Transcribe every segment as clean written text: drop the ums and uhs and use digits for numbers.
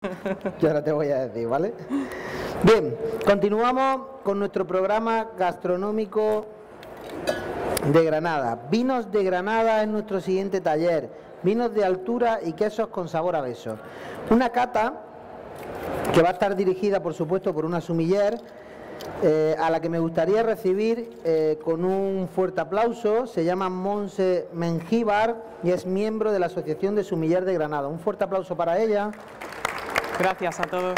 Yo ahora te voy a decir, ¿vale? Bien, continuamos con nuestro programa gastronómico de Granada. Vinos de Granada es nuestro siguiente taller. Vinos de altura y quesos con sabor a beso. Una cata que va a estar dirigida, por supuesto, por una sommelier, a la que me gustaría recibir con un fuerte aplauso. Se llama Montse Mengíbar y es miembro de la Asociación de Sommelier de Granada. Un fuerte aplauso para ella. Gracias a todos.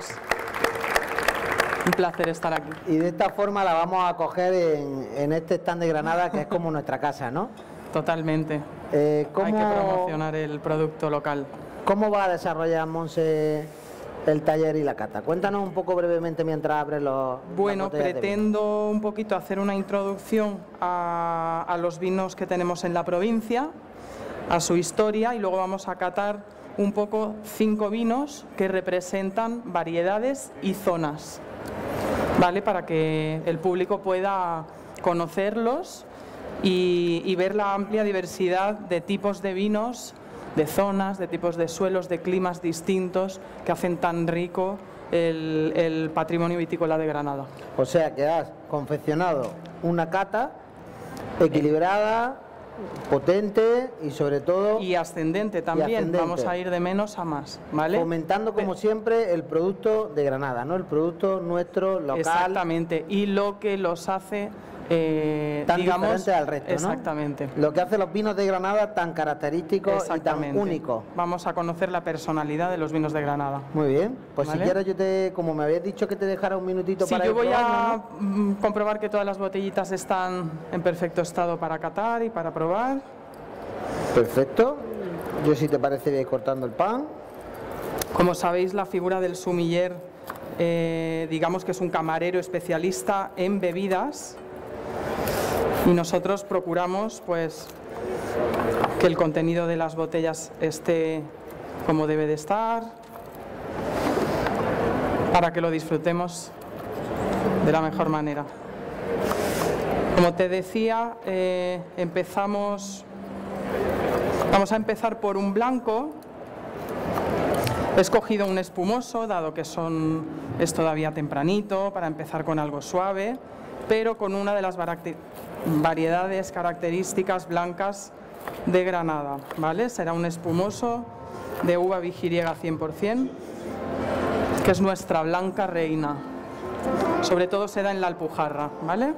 Un placer estar aquí. Y de esta forma la vamos a acoger en este stand de Granada, que es como nuestra casa, ¿no? Totalmente. Hay que promocionar el producto local. ¿Cómo va a desarrollar, Montse, el taller y la cata? Cuéntanos un poco brevemente mientras abres los... Bueno, pretendo un poquito hacer una introducción a los vinos que tenemos en la provincia, a su historia, y luego vamos a catar un poco 5 vinos que representan variedades y zonas, ¿vale? Para que el público pueda conocerlos y ver la amplia diversidad de tipos de vinos, de zonas, de tipos de suelos, de climas distintos que hacen tan rico el patrimonio vitícola de Granada. O sea que has confeccionado una cata equilibrada, potente y sobre todo... Y ascendente también, vamos a ir de menos a más, ¿vale? Fomentando como siempre el producto de Granada, ¿no? El producto nuestro, local. Exactamente, y lo que los hace... tan diferente al resto, ¿no? Exactamente. Lo que hace los vinos de Granada tan característicos y tan únicos. Vamos a conocer la personalidad de los vinos de Granada. Muy bien, pues ¿vale? Si quieres como me habías dicho que te dejara un minutito sí, para yo voy a ¿no? comprobar que todas las botellitas están en perfecto estado para catar y para probar. Perfecto. Yo, si te parece, voy a ir cortando el pan. Como sabéis, la figura del sommelier, digamos que es un camarero especialista en bebidas. Y nosotros procuramos, pues, que el contenido de las botellas esté como debe de estar, para que lo disfrutemos de la mejor manera. Como te decía, vamos a empezar por un blanco. He escogido un espumoso, dado que es todavía tempranito, para empezar con algo suave, pero con una de las variedades características blancas de Granada, ¿vale? Será un espumoso de uva vigiriega 100%, que es nuestra blanca reina. Sobre todo se da en la Alpujarra, ¿vale?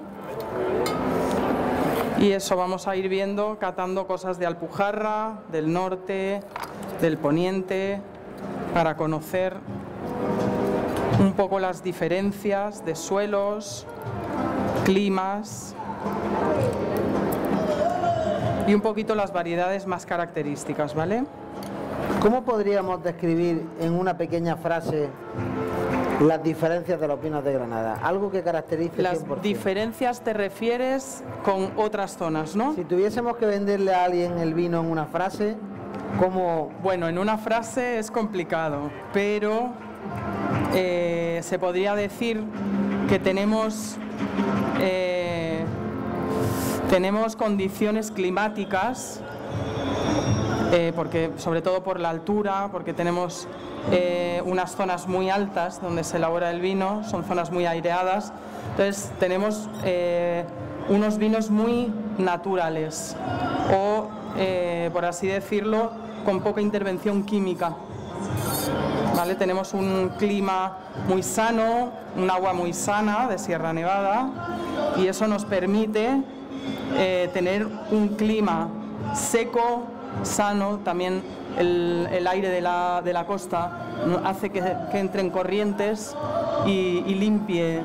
Y eso vamos a ir viendo, catando cosas de Alpujarra, del norte, del poniente, para conocer un poco las diferencias de suelos, climas y un poquito las variedades más características, ¿vale? ¿Cómo podríamos describir en una pequeña frase las diferencias de los vinos de Granada? Algo que caracterice Las 100%. diferencias te refieres con otras zonas, ¿no? Si tuviésemos que venderle a alguien el vino en una frase, ¿cómo? Bueno, en una frase es complicado, pero se podría decir que tenemos condiciones climáticas, porque sobre todo por la altura, porque tenemos unas zonas muy altas donde se elabora el vino, son zonas muy aireadas, entonces tenemos unos vinos muy naturales o, por así decirlo, con poca intervención química. ¿Vale? Tenemos un clima muy sano, un agua muy sana de Sierra Nevada, y eso nos permite tener un clima seco, sano. También el aire de la costa hace que entren corrientes y limpie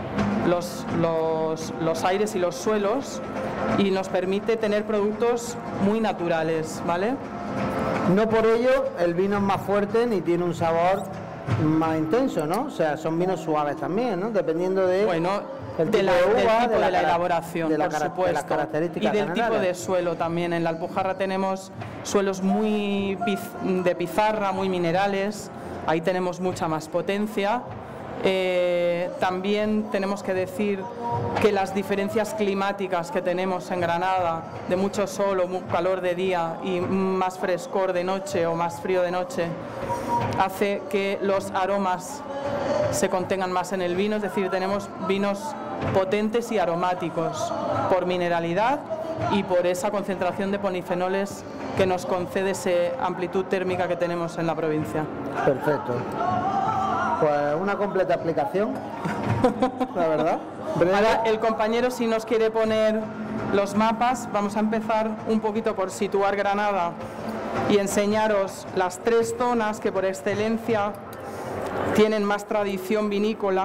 los aires y los suelos, y nos permite tener productos muy naturales, ¿vale? No por ello el vino es más fuerte ni tiene un sabor más intenso, ¿no? O sea, son vinos suaves también, ¿no? Dependiendo de... Bueno, del tipo de uva, de la elaboración, por supuesto, de las características y del generales. tipo de suelo también. En la Alpujarra tenemos suelos muy de pizarra, muy minerales, ahí tenemos mucha más potencia. También tenemos que decir que las diferencias climáticas que tenemos en Granada, de mucho sol o calor de día y más frescor de noche o más frío de noche, hace que los aromas se contengan más en el vino, es decir, tenemos vinos potentes y aromáticos por mineralidad y por esa concentración de polifenoles que nos concede esa amplitud térmica que tenemos en la provincia. Perfecto. Pues una completa explicación, la verdad. Ahora, el compañero, si nos quiere poner los mapas, vamos a empezar un poquito por situar Granada y enseñaros las 3 zonas que por excelencia tienen más tradición vinícola.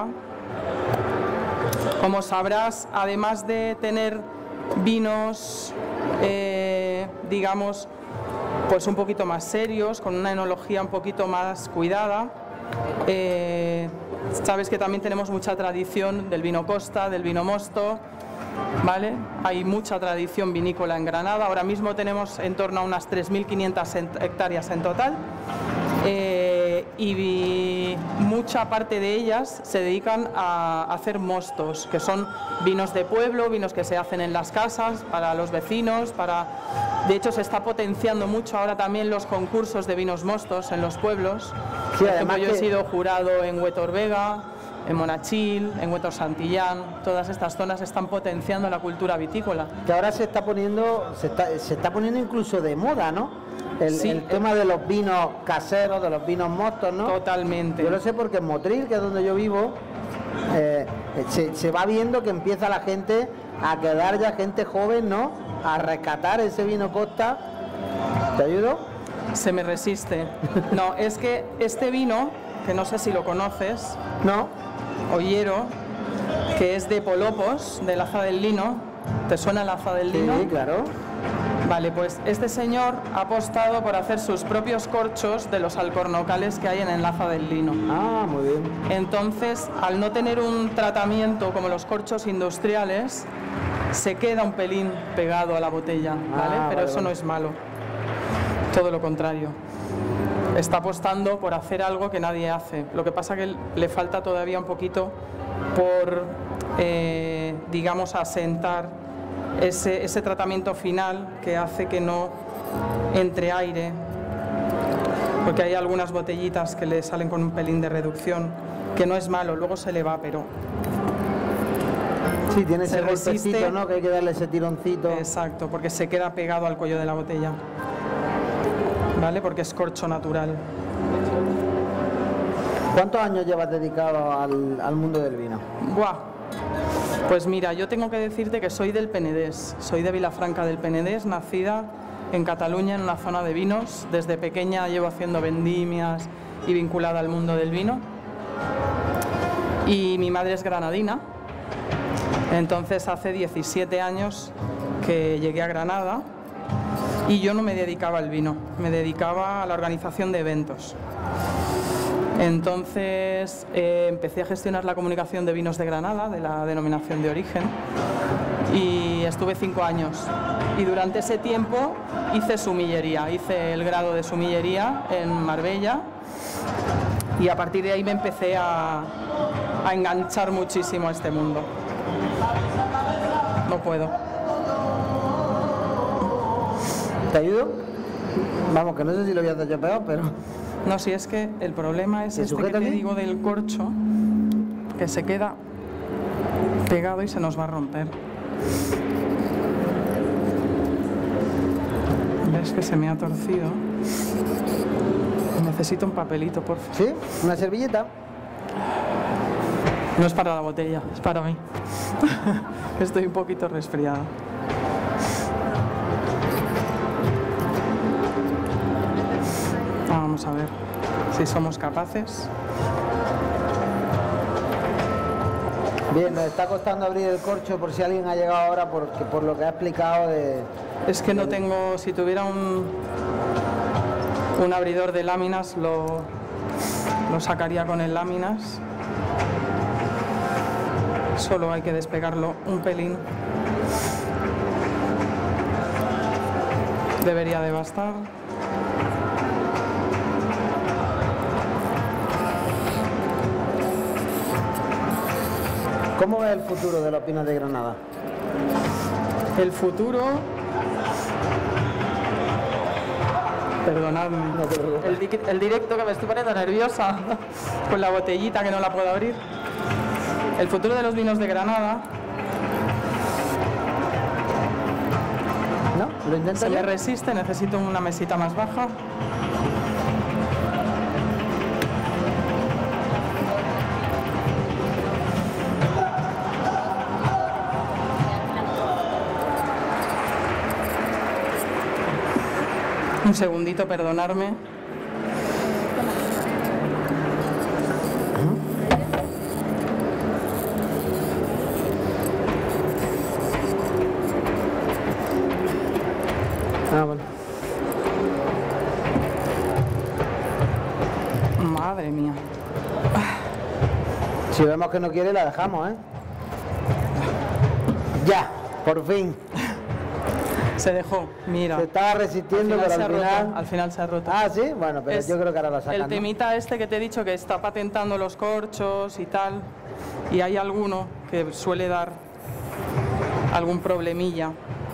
Como sabrás, además de tener vinos, digamos, pues un poquito más serios, con una enología un poquito más cuidada, sabes que también tenemos mucha tradición del vino Costa, del vino Mosto, ¿vale? Hay mucha tradición vinícola en Granada. Ahora mismo tenemos en torno a unas 3.500 hectáreas en total. Y mucha parte de ellas se dedican a hacer mostos, que son vinos de pueblo, vinos que se hacen en las casas, para los vecinos, de hecho se está potenciando mucho ahora también los concursos de vinos mostos en los pueblos. Sí, por ejemplo, yo he sido jurado en Huetor Vega, en Monachil, en Huetor Santillán. Todas estas zonas están potenciando la cultura vitícola. Que ahora se está poniendo incluso de moda, ¿no? El tema de los vinos caseros, de los vinos mostos, ¿no? Totalmente. Yo lo sé porque en Motril, que es donde yo vivo, se va viendo que empieza la gente a quedar ya, gente joven, ¿no? A rescatar ese vino Costa. ¿Te ayudo? Se me resiste. No, es que este vino, que no sé si lo conoces, ¿no? Ollero, que es de Polopos, de Laza del Lino. ¿Te suena Laza del Lino? Sí, claro. Vale, pues este señor ha apostado por hacer sus propios corchos de los alcornocales que hay en Laza del Lino. Ah, muy bien. Entonces, al no tener un tratamiento como los corchos industriales, se queda un pelín pegado a la botella, ¿vale? Pero eso no es malo, todo lo contrario. Está apostando por hacer algo que nadie hace. Lo que pasa que le falta todavía un poquito por, digamos, asentar ese tratamiento final que hace que no entre aire, porque hay algunas botellitas que le salen con un pelín de reducción, que no es malo, luego se le va, pero sí, tiene ese golpecito, ¿no? Que hay que darle ese tironcito. Exacto, porque se queda pegado al cuello de la botella, ¿vale? Porque es corcho natural. ¿Cuántos años llevas dedicado al mundo del vino? Buah. Pues mira, yo tengo que decirte que soy del Penedés, soy de Vilafranca del Penedés, nacida en Cataluña en una zona de vinos. Desde pequeña llevo haciendo vendimias y vinculada al mundo del vino. Y mi madre es granadina, entonces hace 17 años que llegué a Granada y yo no me dedicaba al vino, me dedicaba a la organización de eventos. Entonces empecé a gestionar la comunicación de vinos de Granada, de la denominación de origen, y estuve 5 años. Y durante ese tiempo hice sumillería, hice el grado de sumillería en Marbella, y a partir de ahí me empecé a enganchar muchísimo a este mundo. No puedo. ¿Te ayudo? Vamos, que no sé si lo voy a hacer yo peor, pero... No, si es que el problema es este que te digo del corcho, que se queda pegado y se nos va a romper. ¿Ves que se me ha torcido? Necesito un papelito, por favor. ¿Sí? ¿Una servilleta? No es para la botella, es para mí. Estoy un poquito resfriada. Vamos a ver si somos capaces. Bien, nos está costando abrir el corcho por si alguien ha llegado ahora por lo que ha explicado de... Es que no tengo, si tuviera un abridor de láminas lo sacaría con el láminas. Solo hay que despegarlo un pelín. Debería de bastar. ¿Cómo es el futuro de los vinos de Granada? El futuro Perdonadme. No te preocupes. El directo, que me estoy poniendo nerviosa con la botellita que no la puedo abrir. El futuro de los vinos de Granada. ¿No? ¿Lo intento Se yo? me resiste, necesito una mesita más baja. Un segundito, perdonarme. Ah, bueno. Madre mía. Si vemos que no quiere, la dejamos, ¿eh? Ya, por fin. Se dejó, mira. Se estaba resistiendo, pero al final... Al final se ha roto. Ah, sí, bueno, pero Es yo creo que ahora la sacan, el ¿no? temita este que te he dicho, que está patentando los corchos y tal, y hay alguno que suele dar algún problemilla.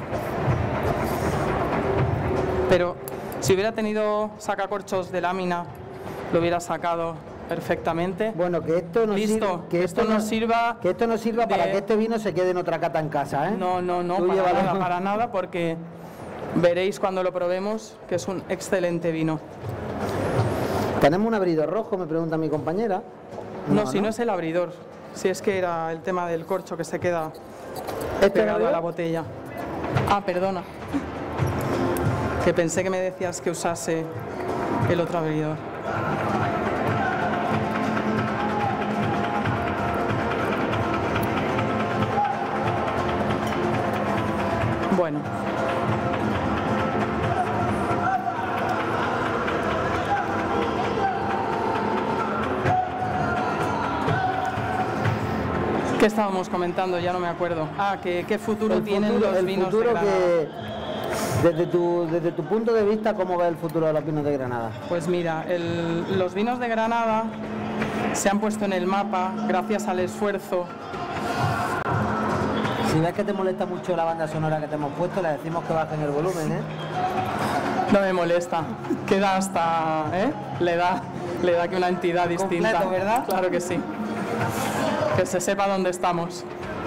Pero si hubiera tenido sacacorchos de lámina, lo hubiera sacado perfectamente. Bueno, que esto nos Listo, sirva, que esto nos sirva que esto nos sirva para de- que este vino se quede en otra cata en casa, ¿eh? No, Tú llévalo. para nada, porque veréis cuando lo probemos que es un excelente vino. ¿Tenemos un abridor rojo? Me pregunta mi compañera. No, si no es el abridor, si es que era el tema del corcho que se queda ¿Este pegado abridor? a la botella. Ah, perdona. Que pensé que me decías que usase el otro abridor. Bueno. ¿Qué estábamos comentando? Ya no me acuerdo. Ah, que qué futuro tienen los el vinos futuro de Granada. que desde tu punto de vista, ¿cómo ve el futuro de los vinos de Granada? Pues mira, los vinos de Granada se han puesto en el mapa gracias al esfuerzo. Si ves que te molesta mucho la banda sonora que te hemos puesto, le decimos que bajen el volumen, ¿eh? No me molesta, queda hasta, le da que una entidad distinta. Completo, ¿verdad? Claro que sí. Que se sepa dónde estamos.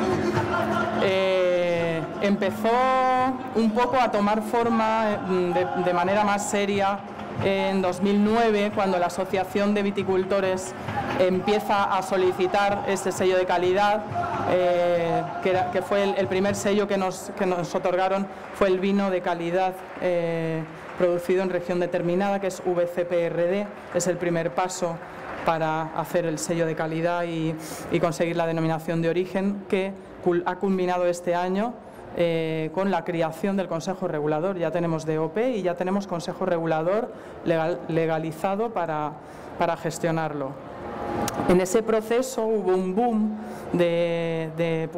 Empezó un poco a tomar forma de manera más seria en 2009, cuando la Asociación de Viticultores empieza a solicitar ese sello de calidad, que fue el primer sello que nos otorgaron, fue el vino de calidad producido en región determinada, que es VCPRD, es el primer paso para hacer el sello de calidad y conseguir la denominación de origen, que ha culminado este año con la creación del Consejo Regulador. Ya tenemos DOP y ya tenemos Consejo Regulador legalizado para gestionarlo. En ese proceso hubo un boom de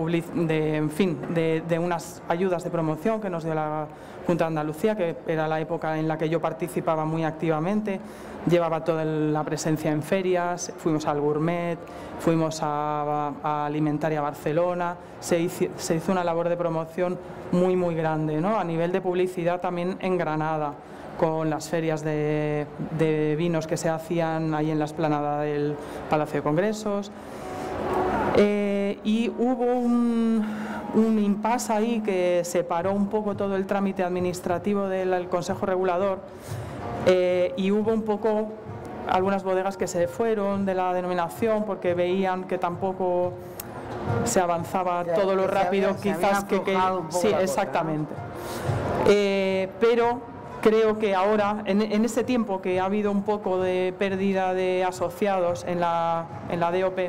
unas ayudas de promoción que nos dio la Junta de Andalucía, que era la época en la que yo participaba muy activamente. Llevaba toda la presencia en ferias, fuimos al Gourmet, fuimos a Alimentaria Barcelona, se hizo una labor de promoción muy, muy grande, ¿no? A nivel de publicidad también en Granada, con las ferias de vinos que se hacían ahí en la explanada del Palacio de Congresos. Y hubo un impasse ahí que separó un poco todo el trámite administrativo del Consejo Regulador, y hubo un poco algunas bodegas que se fueron de la denominación porque veían que tampoco se avanzaba todo lo rápido, quizás que sí, exactamente. Pero creo que ahora, en ese tiempo que ha habido un poco de pérdida de asociados en la DOP,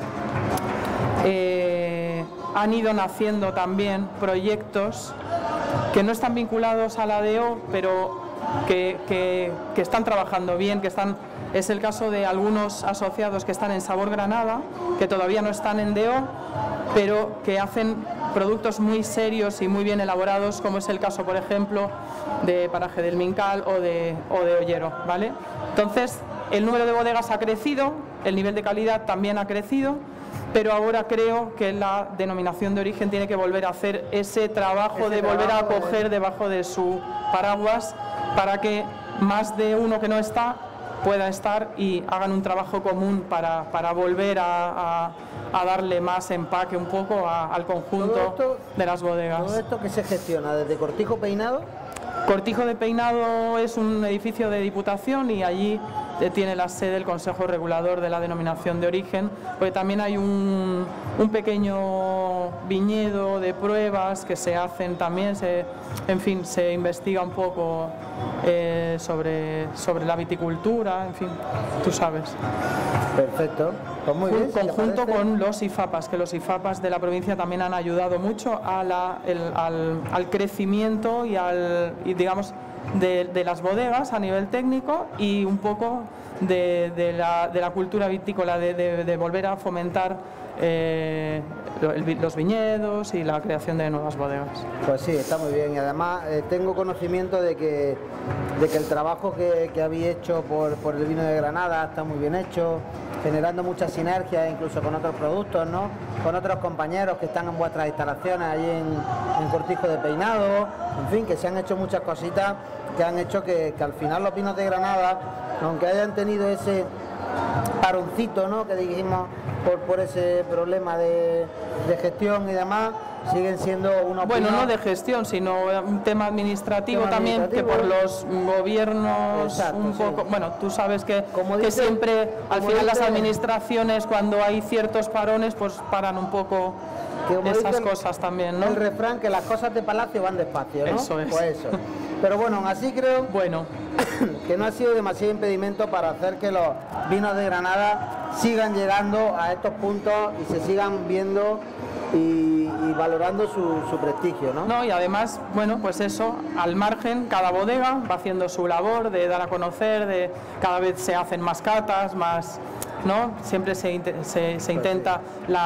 han ido naciendo también proyectos que no están vinculados a la DO, pero que están trabajando bien, es el caso de algunos asociados que están en Sabor Granada, que todavía no están en DO, pero que hacen productos muy serios y muy bien elaborados, como es el caso, por ejemplo, de Paraje del Mincal o de Ollero, ¿vale? Entonces, el número de bodegas ha crecido, el nivel de calidad también ha crecido, pero ahora creo que la denominación de origen tiene que volver a hacer ese trabajo de volver a acoger debajo de su paraguas, para que más de uno que no está pueda estar y hagan un trabajo común para volver a darle más empaque un poco al conjunto de las bodegas. ¿Todo esto que se gestiona desde Cortijo Peinado? Cortijo de Peinado es un edificio de Diputación y allí tiene la sede el Consejo Regulador de la Denominación de Origen, porque también hay un pequeño viñedo de pruebas que se hacen también, en fin, se investiga un poco sobre la viticultura, en fin, tú sabes. Perfecto, pues muy bien. Conjunto con los IFAPAS, que los IFAPAS de la provincia también han ayudado mucho al crecimiento y digamos, de las bodegas a nivel técnico y un poco de la cultura vitícola, de volver a fomentar los viñedos y la creación de nuevas bodegas. Pues sí, está muy bien y además tengo conocimiento de que el trabajo que habéis hecho por el vino de Granada está muy bien hecho, generando muchas sinergias incluso con otros productos, ¿no? Con otros compañeros que están en vuestras instalaciones allí en Cortijo de Peinado, en fin, que se han hecho muchas cositas que han hecho que al final los vinos de Granada, aunque hayan tenido ese paroncito, ¿no?, que dijimos por ese problema de gestión y demás, siguen siendo unos bueno, vinos... no de gestión, sino un tema administrativo también, que por los gobiernos. Exacto, un poco, sí. Bueno, tú sabes que siempre al final las administraciones, cuando hay ciertos parones, pues paran un poco esas cosas también, ¿no? El refrán, que las cosas de palacio van despacio, ¿no? Eso es. Pues eso. Pero bueno, aún así creo que no ha sido demasiado impedimento para hacer que los vinos de Granada sigan llegando a estos puntos y se sigan viendo y valorando su prestigio, ¿no? No, y además, bueno, pues eso, al margen, cada bodega va haciendo su labor de dar a conocer, cada vez se hacen más catas, más... ¿no? Siempre se intenta,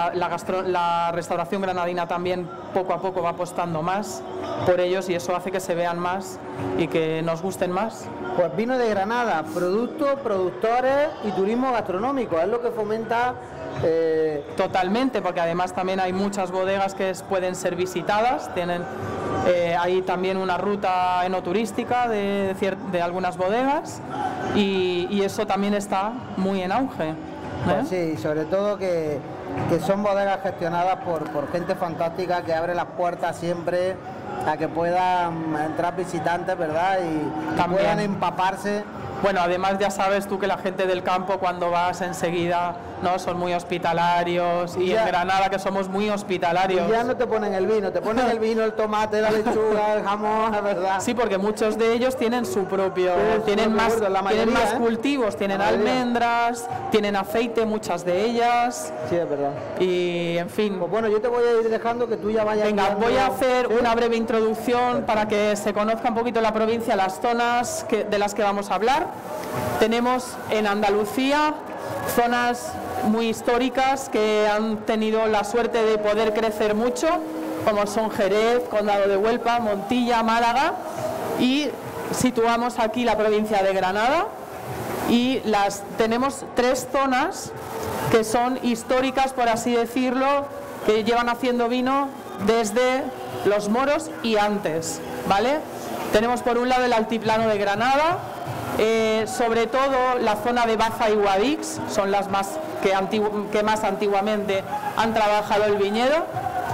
la restauración granadina también poco a poco va apostando más por ellos y eso hace que se vean más y que nos gusten más. Pues vino de Granada, productos, productores y turismo gastronómico, es lo que fomenta... Totalmente, porque además también hay muchas bodegas que pueden ser visitadas, hay también una ruta enoturística de algunas bodegas y eso también está muy en auge. Pues sí, sobre todo que son bodegas gestionadas por gente fantástica que abre las puertas siempre a que puedan entrar visitantes, ¿verdad? Y puedan empaparse. Bueno, además ya sabes tú que la gente del campo cuando vas enseguida, ¿no?, son muy hospitalarios y en Granada que somos muy hospitalarios. Y ya no te ponen el vino, te ponen el vino, el tomate, la lechuga, el jamón, la verdad. Sí, porque muchos de ellos tienen su propio, tienen más cultivos, tienen almendras, tienen aceite, muchas de ellas. Sí, es verdad. Y en fin. Pues bueno, yo te voy a ir dejando que tú ya vayas. Venga, voy a hacer una breve introducción para que se conozca un poquito la provincia, las zonas de las que vamos a hablar. Tenemos en Andalucía zonas muy históricas que han tenido la suerte de poder crecer mucho, como son Jerez, Condado de Huelva, Montilla, Málaga, y situamos aquí la provincia de Granada y tenemos 3 zonas que son históricas, por así decirlo, que llevan haciendo vino desde los moros y antes, ¿vale? Tenemos por un lado el altiplano de Granada, sobre todo la zona de Baza y Guadix, son las que más antiguamente han trabajado el viñedo.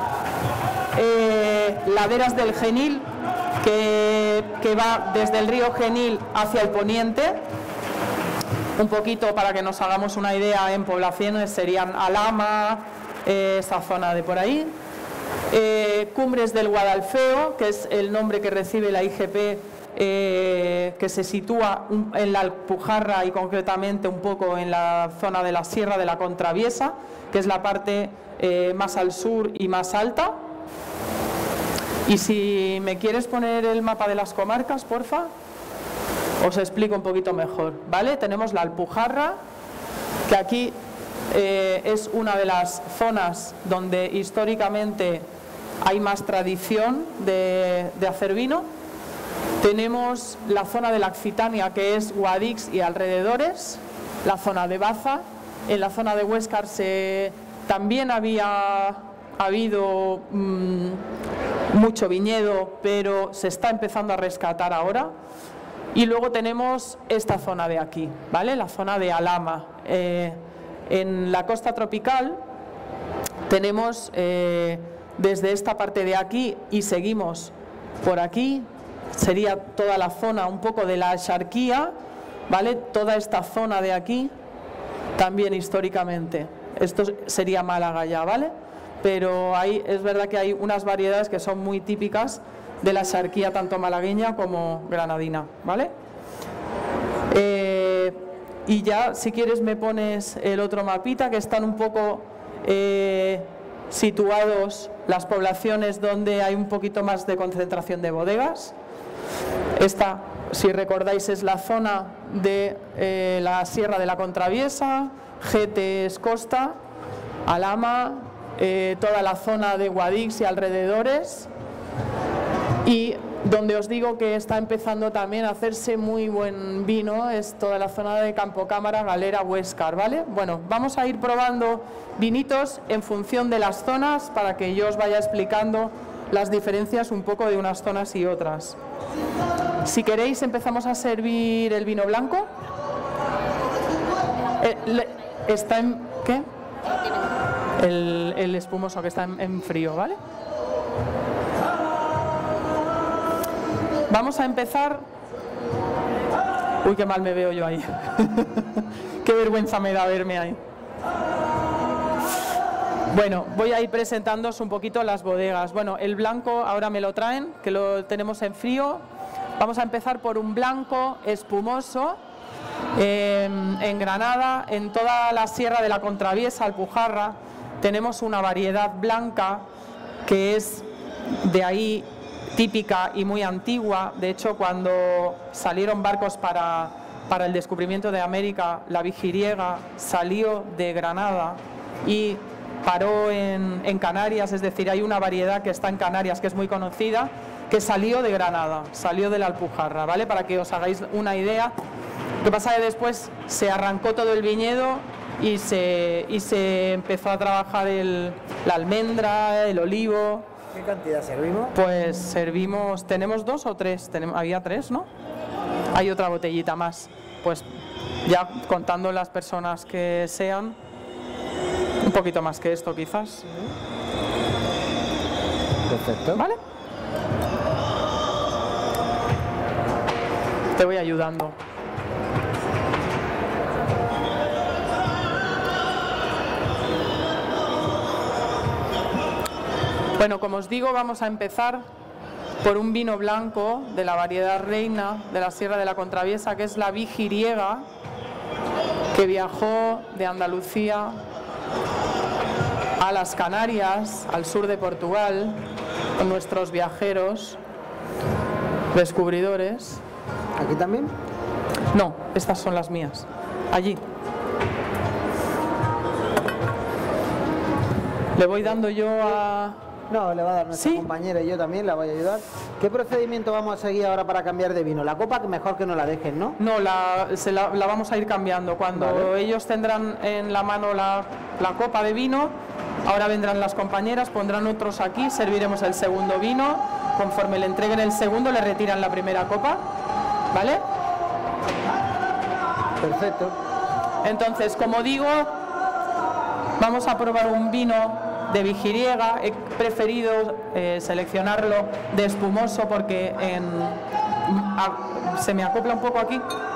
Laderas del Genil, que va desde el río Genil hacia el poniente. Un poquito para que nos hagamos una idea, en poblaciones serían Alhama, esa zona de por ahí. Cumbres del Guadalfeo, que es el nombre que recibe la IGP, que se sitúa en la Alpujarra y concretamente un poco en la zona de la Sierra de la Contraviesa, que es la parte más al sur y más alta. Y si me quieres poner el mapa de las comarcas, porfa, os explico un poquito mejor, ¿vale? Tenemos la Alpujarra, que aquí es una de las zonas donde históricamente hay más tradición de hacer vino. Tenemos la zona de la Occitania, que es Guadix y alrededores, la zona de Baza. En la zona de Huéscar también había habido mucho viñedo, pero se está empezando a rescatar ahora. Y luego tenemos esta zona de aquí, ¿vale? La zona de Alhama. En la costa tropical tenemos desde esta parte de aquí y seguimos por aquí, sería toda la zona un poco de la Axarquía, ¿vale? Toda esta zona de aquí, también históricamente. Esto sería Málaga ya, ¿vale? Pero es verdad que hay unas variedades que son muy típicas de la Axarquía, tanto malagueña como granadina, ¿vale? Y ya, si quieres, me pones el otro mapita, que están un poco situados las poblaciones donde hay un poquito más de concentración de bodegas. Esta, si recordáis, es la zona de la Sierra de la Contraviesa, Gete es costa, Alhama, toda la zona de Guadix y alrededores, y donde os digo que está empezando también a hacerse muy buen vino es toda la zona de Campo Cámara, Galera, Huéscar, ¿vale? Bueno, vamos a ir probando vinitos en función de las zonas para que yo os vaya explicando las diferencias un poco de unas zonas y otras. Si queréis, empezamos a servir el vino blanco. Está en... ¿qué? El espumoso, que está en frío, ¿vale? Vamos a empezar... Uy, qué mal me veo yo ahí. Qué vergüenza me da verme ahí. Bueno, voy a ir presentándoos un poquito las bodegas. Bueno, el blanco ahora me lo traen, que lo tenemos en frío. Vamos a empezar por un blanco espumoso en Granada, en toda la Sierra de la Contraviesa, Alpujarra. Tenemos una variedad blanca que es de ahí típica y muy antigua. De hecho, cuando salieron barcos para el descubrimiento de América, la Vigiriega salió de Granada y paró en Canarias. Es decir, hay una variedad que está en Canarias que es muy conocida, que salió de Granada, salió de la Alpujarra, ¿vale? Para que os hagáis una idea. Lo que pasa es que después se arrancó todo el viñedo y se empezó a trabajar la almendra, el olivo. ¿Qué cantidad servimos? Pues servimos, tenemos 2 o 3, había 3, ¿no? Hay otra botellita más, pues ya contando las personas que sean, un poquito más que esto quizás. Perfecto. ¿Vale? Te voy ayudando. Bueno, como os digo, vamos a empezar por un vino blanco de la variedad reina de la Sierra de la Contraviesa, que es la Vigiriega, que viajó de Andalucía a las Canarias, al sur de Portugal, con nuestros viajeros, descubridores. ¿Aquí también? No, estas son las mías. Allí. Le voy dando yo a... No, le va a dar nuestra compañera y yo también la voy a ayudar. ¿Qué procedimiento vamos a seguir ahora para cambiar de vino? La copa, que mejor que no la dejen, ¿no? No, la vamos a ir cambiando. Cuando ellos tendrán en la mano la copa de vino, ahora vendrán las compañeras, pondrán otros aquí, serviremos el segundo vino. Conforme le entreguen el segundo, le retiran la primera copa, ¿vale? Perfecto. Entonces, como digo, vamos a probar un vino de Vigiriega. He preferido seleccionarlo de espumoso porque se me acopla un poco aquí.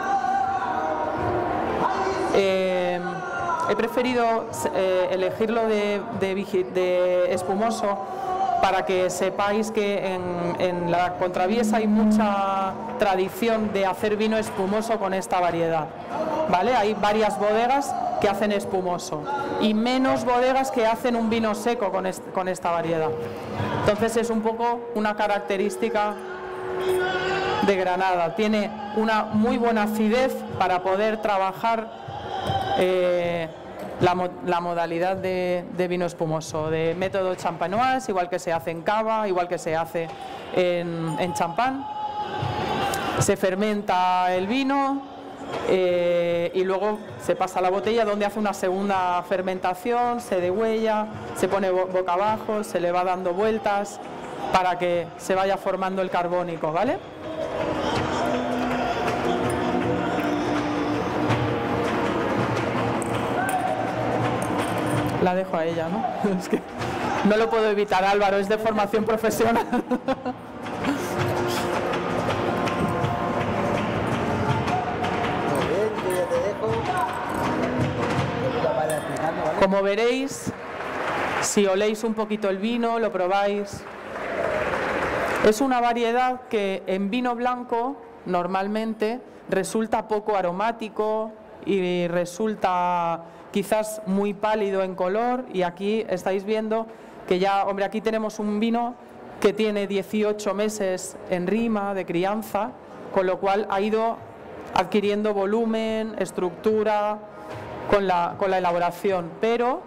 He preferido elegirlo de espumoso para que sepáis que en la Contraviesa hay mucha tradición de hacer vino espumoso con esta variedad, ¿vale? Hay varias bodegas que hacen espumoso y menos bodegas que hacen un vino seco con esta variedad. Entonces es un poco una característica de Granada. Tiene una muy buena acidez para poder trabajar la modalidad de vino espumoso, de método champenoise, igual que se hace en cava, igual que se hace en champán. Se fermenta el vino y luego se pasa a la botella, donde hace una segunda fermentación, se degüella, se pone boca abajo, se le va dando vueltas para que se vaya formando el carbónico, ¿vale? La dejo a ella, ¿no? Es que no lo puedo evitar, Álvaro, es de formación profesional. Muy bien, yo ya te dejo. ¿Vale? Como veréis, si oléis un poquito el vino, lo probáis. Es una variedad que en vino blanco normalmente resulta poco aromático y resulta quizás muy pálido en color, y aquí estáis viendo que ya, hombre, aquí tenemos un vino que tiene 18 meses en rima de crianza, con lo cual ha ido adquiriendo volumen, estructura con la elaboración, pero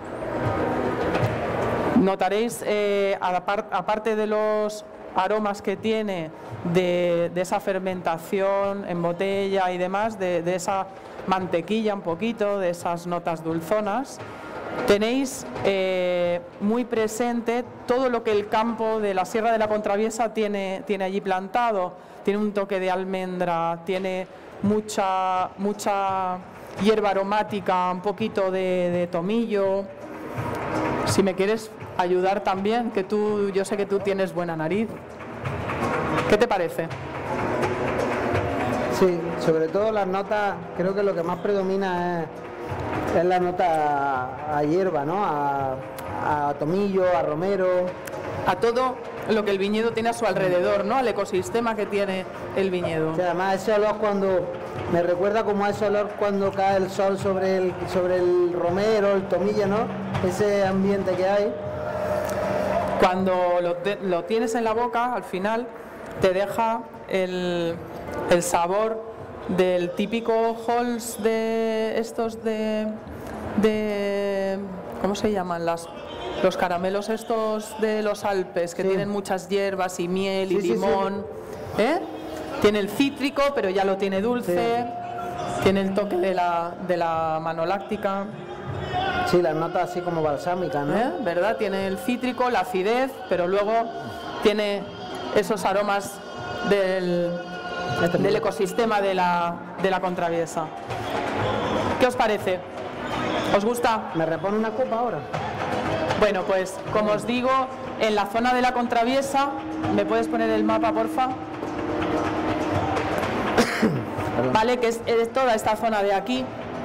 notaréis, aparte de los aromas que tiene de esa fermentación en botella y demás, de esa mantequilla un poquito, de esas notas dulzonas, tenéis muy presente todo lo que el campo de la Sierra de la Contraviesa tiene allí plantado. Tiene un toque de almendra, tiene mucha hierba aromática, un poquito de tomillo. Si me quieres ayudar también, que yo sé que tú tienes buena nariz. ¿Qué te parece? Sí, sobre todo las notas, creo que lo que más predomina es la nota a hierba, ¿no? A tomillo, a romero. A todo lo que el viñedo tiene a su alrededor, ¿no? Al ecosistema que tiene el viñedo. Sí, además ese olor me recuerda como a ese olor cuando cae el sol sobre el romero, el tomillo, ¿no? Ese ambiente que hay. Cuando lo tienes en la boca, al final te deja el sabor del típico Halls de estos de ¿cómo se llaman? Los caramelos estos de los Alpes, que tienen muchas hierbas y miel y limón. Sí. Tiene el cítrico, pero ya lo tiene dulce. Sí. Tiene el toque de la manoláctica. Sí, las notas así como balsámicas, ¿no? ¿Verdad? Tiene el cítrico, la acidez, pero luego tiene esos aromas del ecosistema de la Contraviesa. ¿Qué os parece? ¿Os gusta? ¿Me repone una copa ahora? Bueno, pues como os digo, en la zona de la Contraviesa, ¿me puedes poner el mapa, porfa? Vale, que es toda esta zona de aquí.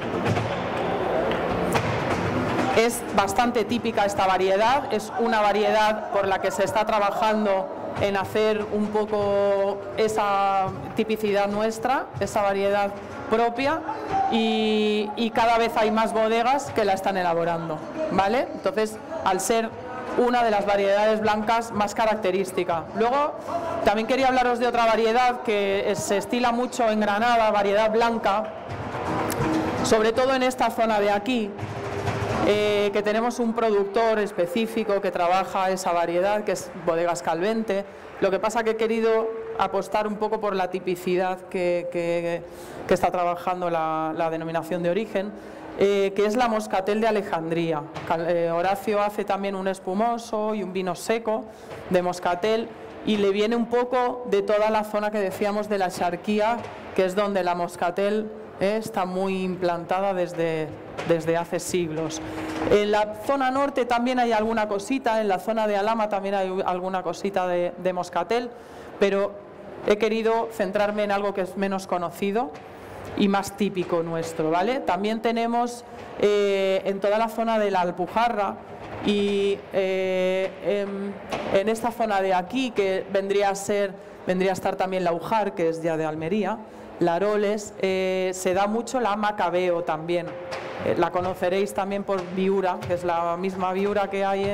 Es bastante típica esta variedad, es una variedad por la que se está trabajando en hacer un poco esa tipicidad nuestra, esa variedad propia, y cada vez hay más bodegas que la están elaborando, ¿vale? Entonces, al ser una de las variedades blancas más característica. Luego, también quería hablaros de otra variedad que se estila mucho en Granada, variedad blanca, sobre todo en esta zona de aquí, que tenemos un productor específico que trabaja esa variedad, que es Bodegas Calvente. Lo que pasa que he querido apostar un poco por la tipicidad que está trabajando la denominación de origen, que es la Moscatel de Alejandría. Horacio hace también un espumoso y un vino seco de Moscatel, y le viene un poco de toda la zona que decíamos de la Axarquía, que es donde la Moscatel está muy implantada desde hace siglos. En la zona norte también hay alguna cosita, en la zona de Alhama también hay alguna cosita de Moscatel, pero he querido centrarme en algo que es menos conocido y más típico nuestro, ¿vale? También tenemos en toda la zona de la Alpujarra y en esta zona de aquí, que vendría a estar también la Ujar, que es ya de Almería, Laroles, se da mucho la Macabeo también. La conoceréis también por Viura, que es la misma Viura que hay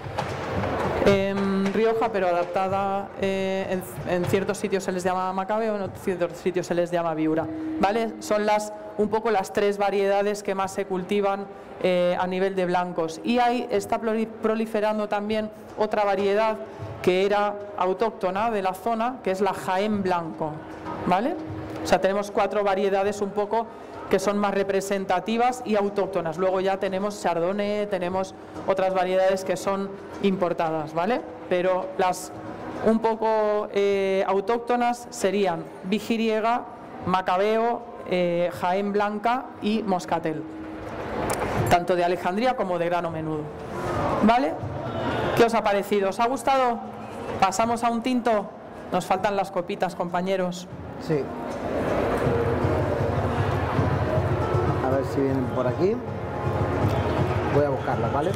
en Rioja, pero adaptada, en ciertos sitios se les llama Macabeo, en ciertos sitios se les llama Viura, ¿vale? Son un poco las tres variedades que más se cultivan a nivel de blancos. Y ahí está proliferando también otra variedad que era autóctona de la zona, que es la Jaén Blanco, ¿vale? O sea, tenemos 4 variedades un poco que son más representativas y autóctonas. Luego ya tenemos Chardonnay, tenemos otras variedades que son importadas, ¿vale? Pero las un poco autóctonas serían Vigiriega, Macabeo, Jaén Blanca y Moscatel. tanto de Alejandría como de grano menudo. ¿Vale? ¿Qué os ha parecido? ¿Os ha gustado? ¿Pasamos a un tinto? Nos faltan las copitas, compañeros. Sí. A ver si vienen por aquí. Voy a buscarlas, ¿vale?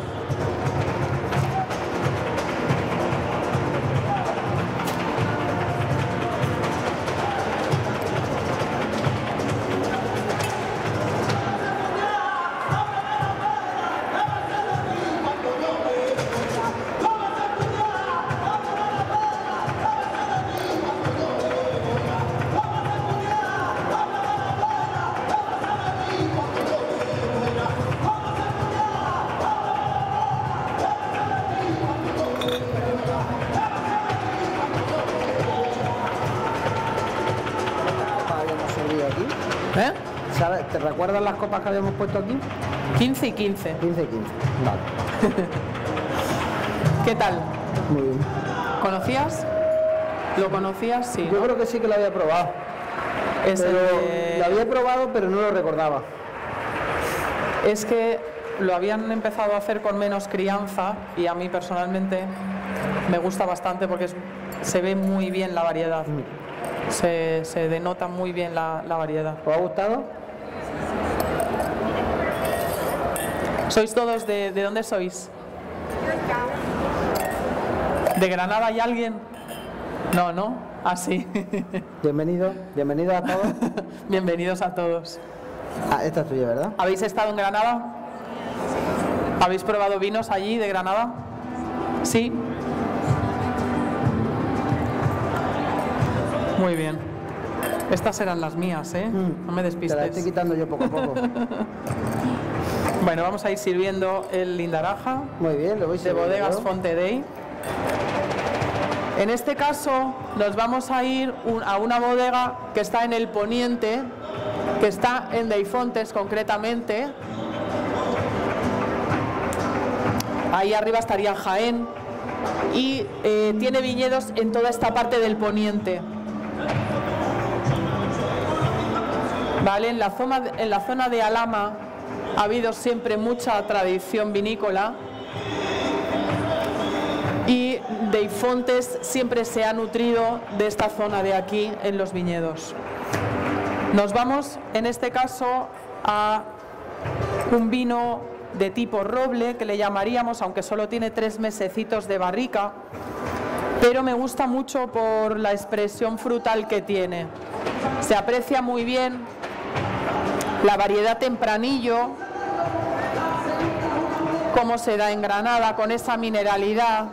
¿Sabes? ¿Te recuerdas las copas que habíamos puesto aquí? 15 y 15. 15 y 15, vale. ¿Qué tal? Muy bien. ¿Conocías? ¿Lo conocías? Sí. Yo ¿no? creo que sí que lo había probado. Lo había probado, pero no lo recordaba. Es que lo habían empezado a hacer con menos crianza y a mí personalmente me gusta bastante porque se ve muy bien la variedad. Se denota muy bien la variedad. ¿Os ha gustado? ¿Sois todos de dónde sois? ¿De Granada hay alguien? No, ¿no? Ah, sí. Bienvenidos a todos. Bienvenidos a todos. Ah, esta es tuya, ¿verdad? ¿Habéis estado en Granada? ¿Habéis probado vinos allí de Granada? Sí. Muy bien. Estas eran las mías, ¿eh? No me despistes. Te las estoy quitando yo poco a poco. Bueno, vamos a ir sirviendo el Lindaraja. Muy bien, lo voy de Bodegas Fontedei. En este caso nos vamos a ir a una bodega que está en el poniente, que está en Deifontes concretamente. Ahí arriba estaría Jaén y tiene viñedos en toda esta parte del poniente. Vale, en la zona de Alhama ha habido siempre mucha tradición vinícola y Deifontes siempre se ha nutrido de esta zona de aquí en los viñedos. Nos vamos en este caso a un vino de tipo roble que le llamaríamos, aunque solo tiene 3 mesecitos de barrica, pero me gusta mucho por la expresión frutal que tiene. Se aprecia muy bien la variedad tempranillo, cómo se da en Granada, con esa mineralidad.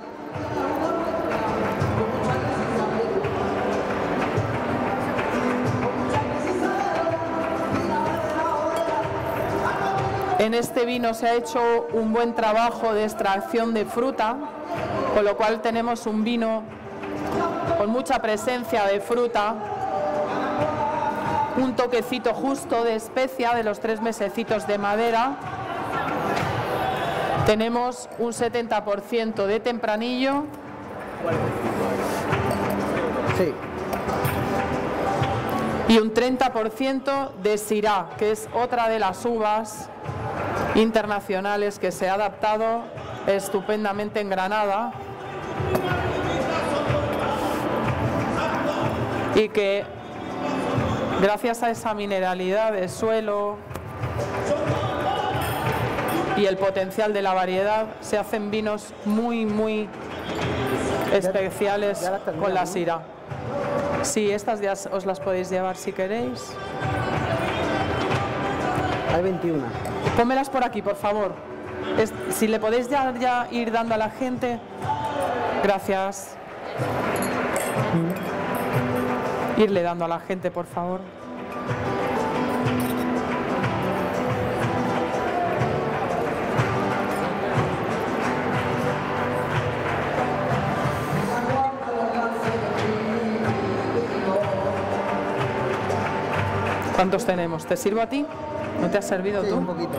En este vino se ha hecho un buen trabajo de extracción de fruta, con lo cual tenemos un vino con mucha presencia de fruta, un toquecito justo de especia de los 3 mesecitos de madera. Tenemos un 70% de tempranillo. Sí. Y un 30% de Syrah, que es otra de las uvas internacionales que se ha adaptado estupendamente en Granada y que gracias a esa mineralidad de suelo y el potencial de la variedad se hacen vinos muy especiales con la Syrah. Sí, estas ya os las podéis llevar si queréis. Hay 21. Pónmelas por aquí, por favor. Si le podéis ya ir dando a la gente. Gracias. Irle dando a la gente, por favor. ¿Cuántos tenemos? ¿Te sirvo a ti? ¿No te has servido tú? Un poquito.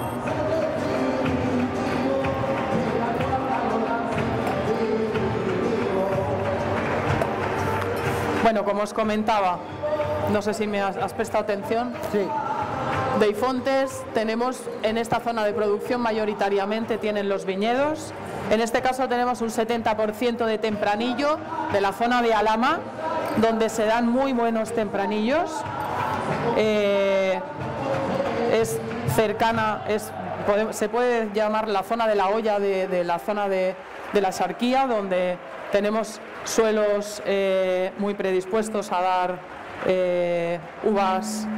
Bueno, como os comentaba, no sé si me has prestado atención. Sí. Deifontes tenemos en esta zona de producción mayoritariamente tienen los viñedos. En este caso tenemos un 70% de tempranillo de la zona de Alhama, donde se dan muy buenos tempranillos. Es cercana, se puede llamar la zona de la olla de la zona de la Axarquía, donde tenemos suelos muy predispuestos a dar uvas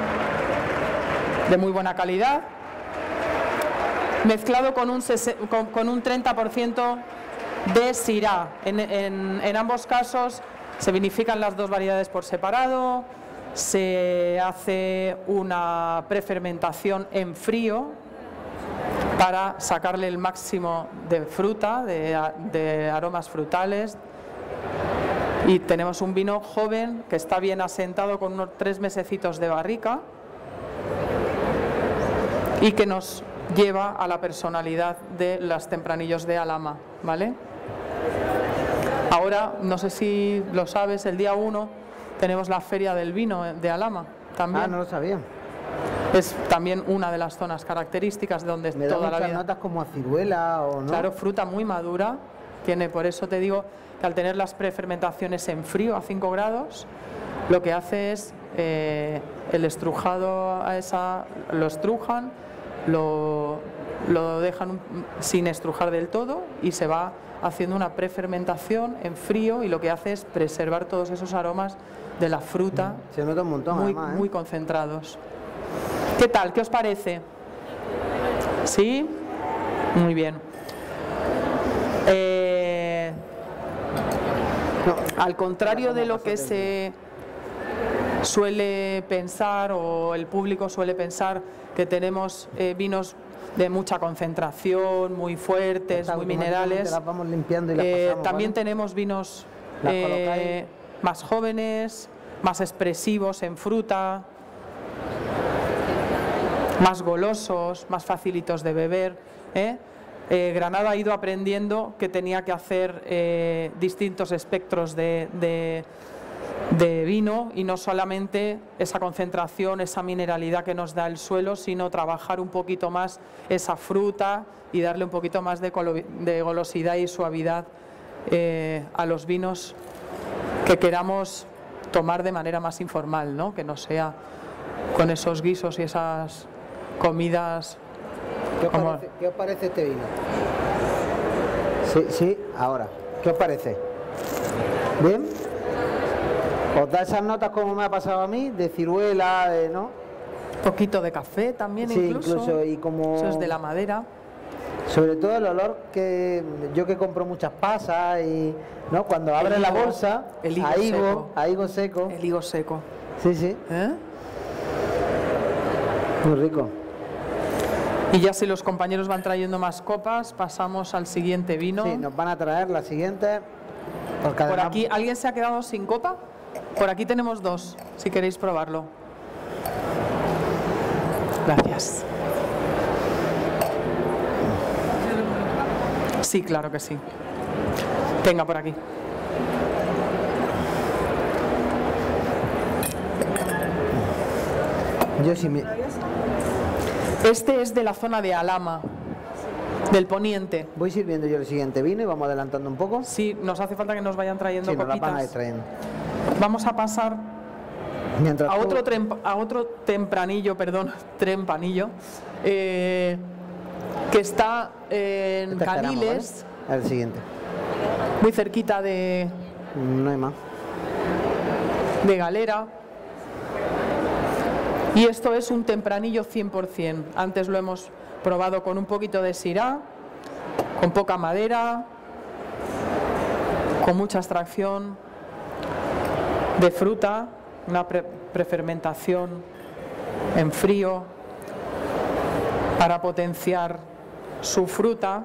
de muy buena calidad, mezclado con un 30% de Syrah. En ambos casos se vinifican las dos variedades por separado, se hace una prefermentación en frío para sacarle el máximo de fruta, de aromas frutales, y tenemos un vino joven que está bien asentado con unos 3 mesecitos de barrica y que nos lleva a la personalidad de los tempranillos de Alhama, ¿vale? Ahora, no sé si lo sabes, el día 1 tenemos la Feria del Vino de Alhama también. Ah, no lo sabía. Es también una de las zonas características donde Me da toda la muchas vida. notas como a ciruela o no. Claro, fruta muy madura. Tiene, por eso te digo que al tener las prefermentaciones en frío a 5 grados, lo que hace es el estrujado lo estrujan, lo dejan sin estrujar del todo y se va haciendo una prefermentación en frío, y lo que hace es preservar todos esos aromas de la fruta. Se nota un montón, muy, además, muy concentrados. ¿Qué tal? ¿Qué os parece? ¿Sí? Muy bien. Al contrario de lo que se suele pensar, o el público suele pensar, que tenemos vinos de mucha concentración, muy fuertes, muy minerales, las vamos limpiando y las pasamos, también ¿vale? tenemos vinos Las colocáis. más jóvenes, más expresivos en fruta, más golosos, más facilitos de beber. Granada ha ido aprendiendo que tenía que hacer distintos espectros de vino, y no solamente esa concentración, esa mineralidad que nos da el suelo, sino trabajar un poquito más esa fruta y darle un poquito más de golosidad y suavidad a los vinos que queramos tomar de manera más informal, ¿no? Que no sea con esos guisos y esas comidas. ¿Qué os parece este vino? Sí, ahora. ¿Qué os parece? ¿Bien? ¿Os da esas notas como me ha pasado a mí? De ciruela, ¿no? Un poquito de café también, Sí, incluso. y como... Eso es de la madera. Sobre todo el olor que yo que compro muchas pasas y, ¿no? Cuando abres la bolsa, el higo seco. a higo seco. El higo seco. Sí. Muy rico. Y ya si los compañeros van trayendo más copas, pasamos al siguiente vino. Sí, nos van a traer la siguiente. Porque Por además... aquí, ¿alguien se ha quedado sin copa? Por aquí tenemos 2, si queréis probarlo. Gracias. Sí, claro que sí. Venga, por aquí. Yo sí me... Este es de la zona de Alhama, del poniente. Voy sirviendo yo el siguiente vino y vamos adelantando un poco. Sí, nos hace falta que nos vayan trayendo Sí, nos la copitas. van a ir trayendo. Vamos a pasar Mientras a tú- otro tempranillo, que está en Este esperamos, Caniles, ¿vale? El siguiente. muy cerquita de No hay más. Galera. Y esto es un tempranillo 100%. Antes lo hemos probado con un poquito de Syrah, con poca madera, con mucha extracción de fruta, una prefermentación en frío para potenciar su fruta.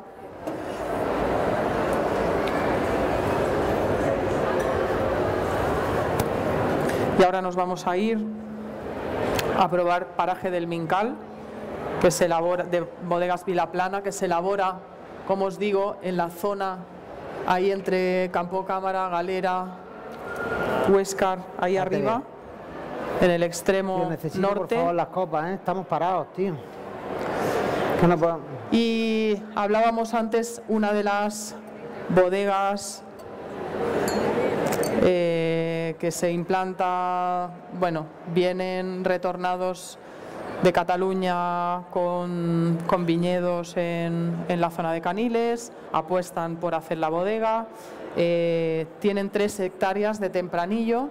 Y ahora nos vamos a ir a probar Paraje del Mincal, que se elabora de Bodegas Vilaplana, que se elabora, como os digo, en la zona ahí entre Campo Cámara, Galera, Huéscar, ahí Bastante arriba. en el extremo Tío, necesito, norte. por favor, las copas, ¿eh? Estamos parados, tío. Que no podemos... Y hablábamos antes, una de las bodegas que se implanta, bueno, vienen retornados de Cataluña con viñedos en la zona de Caniles, apuestan por hacer la bodega, tienen 3 hectáreas de tempranillo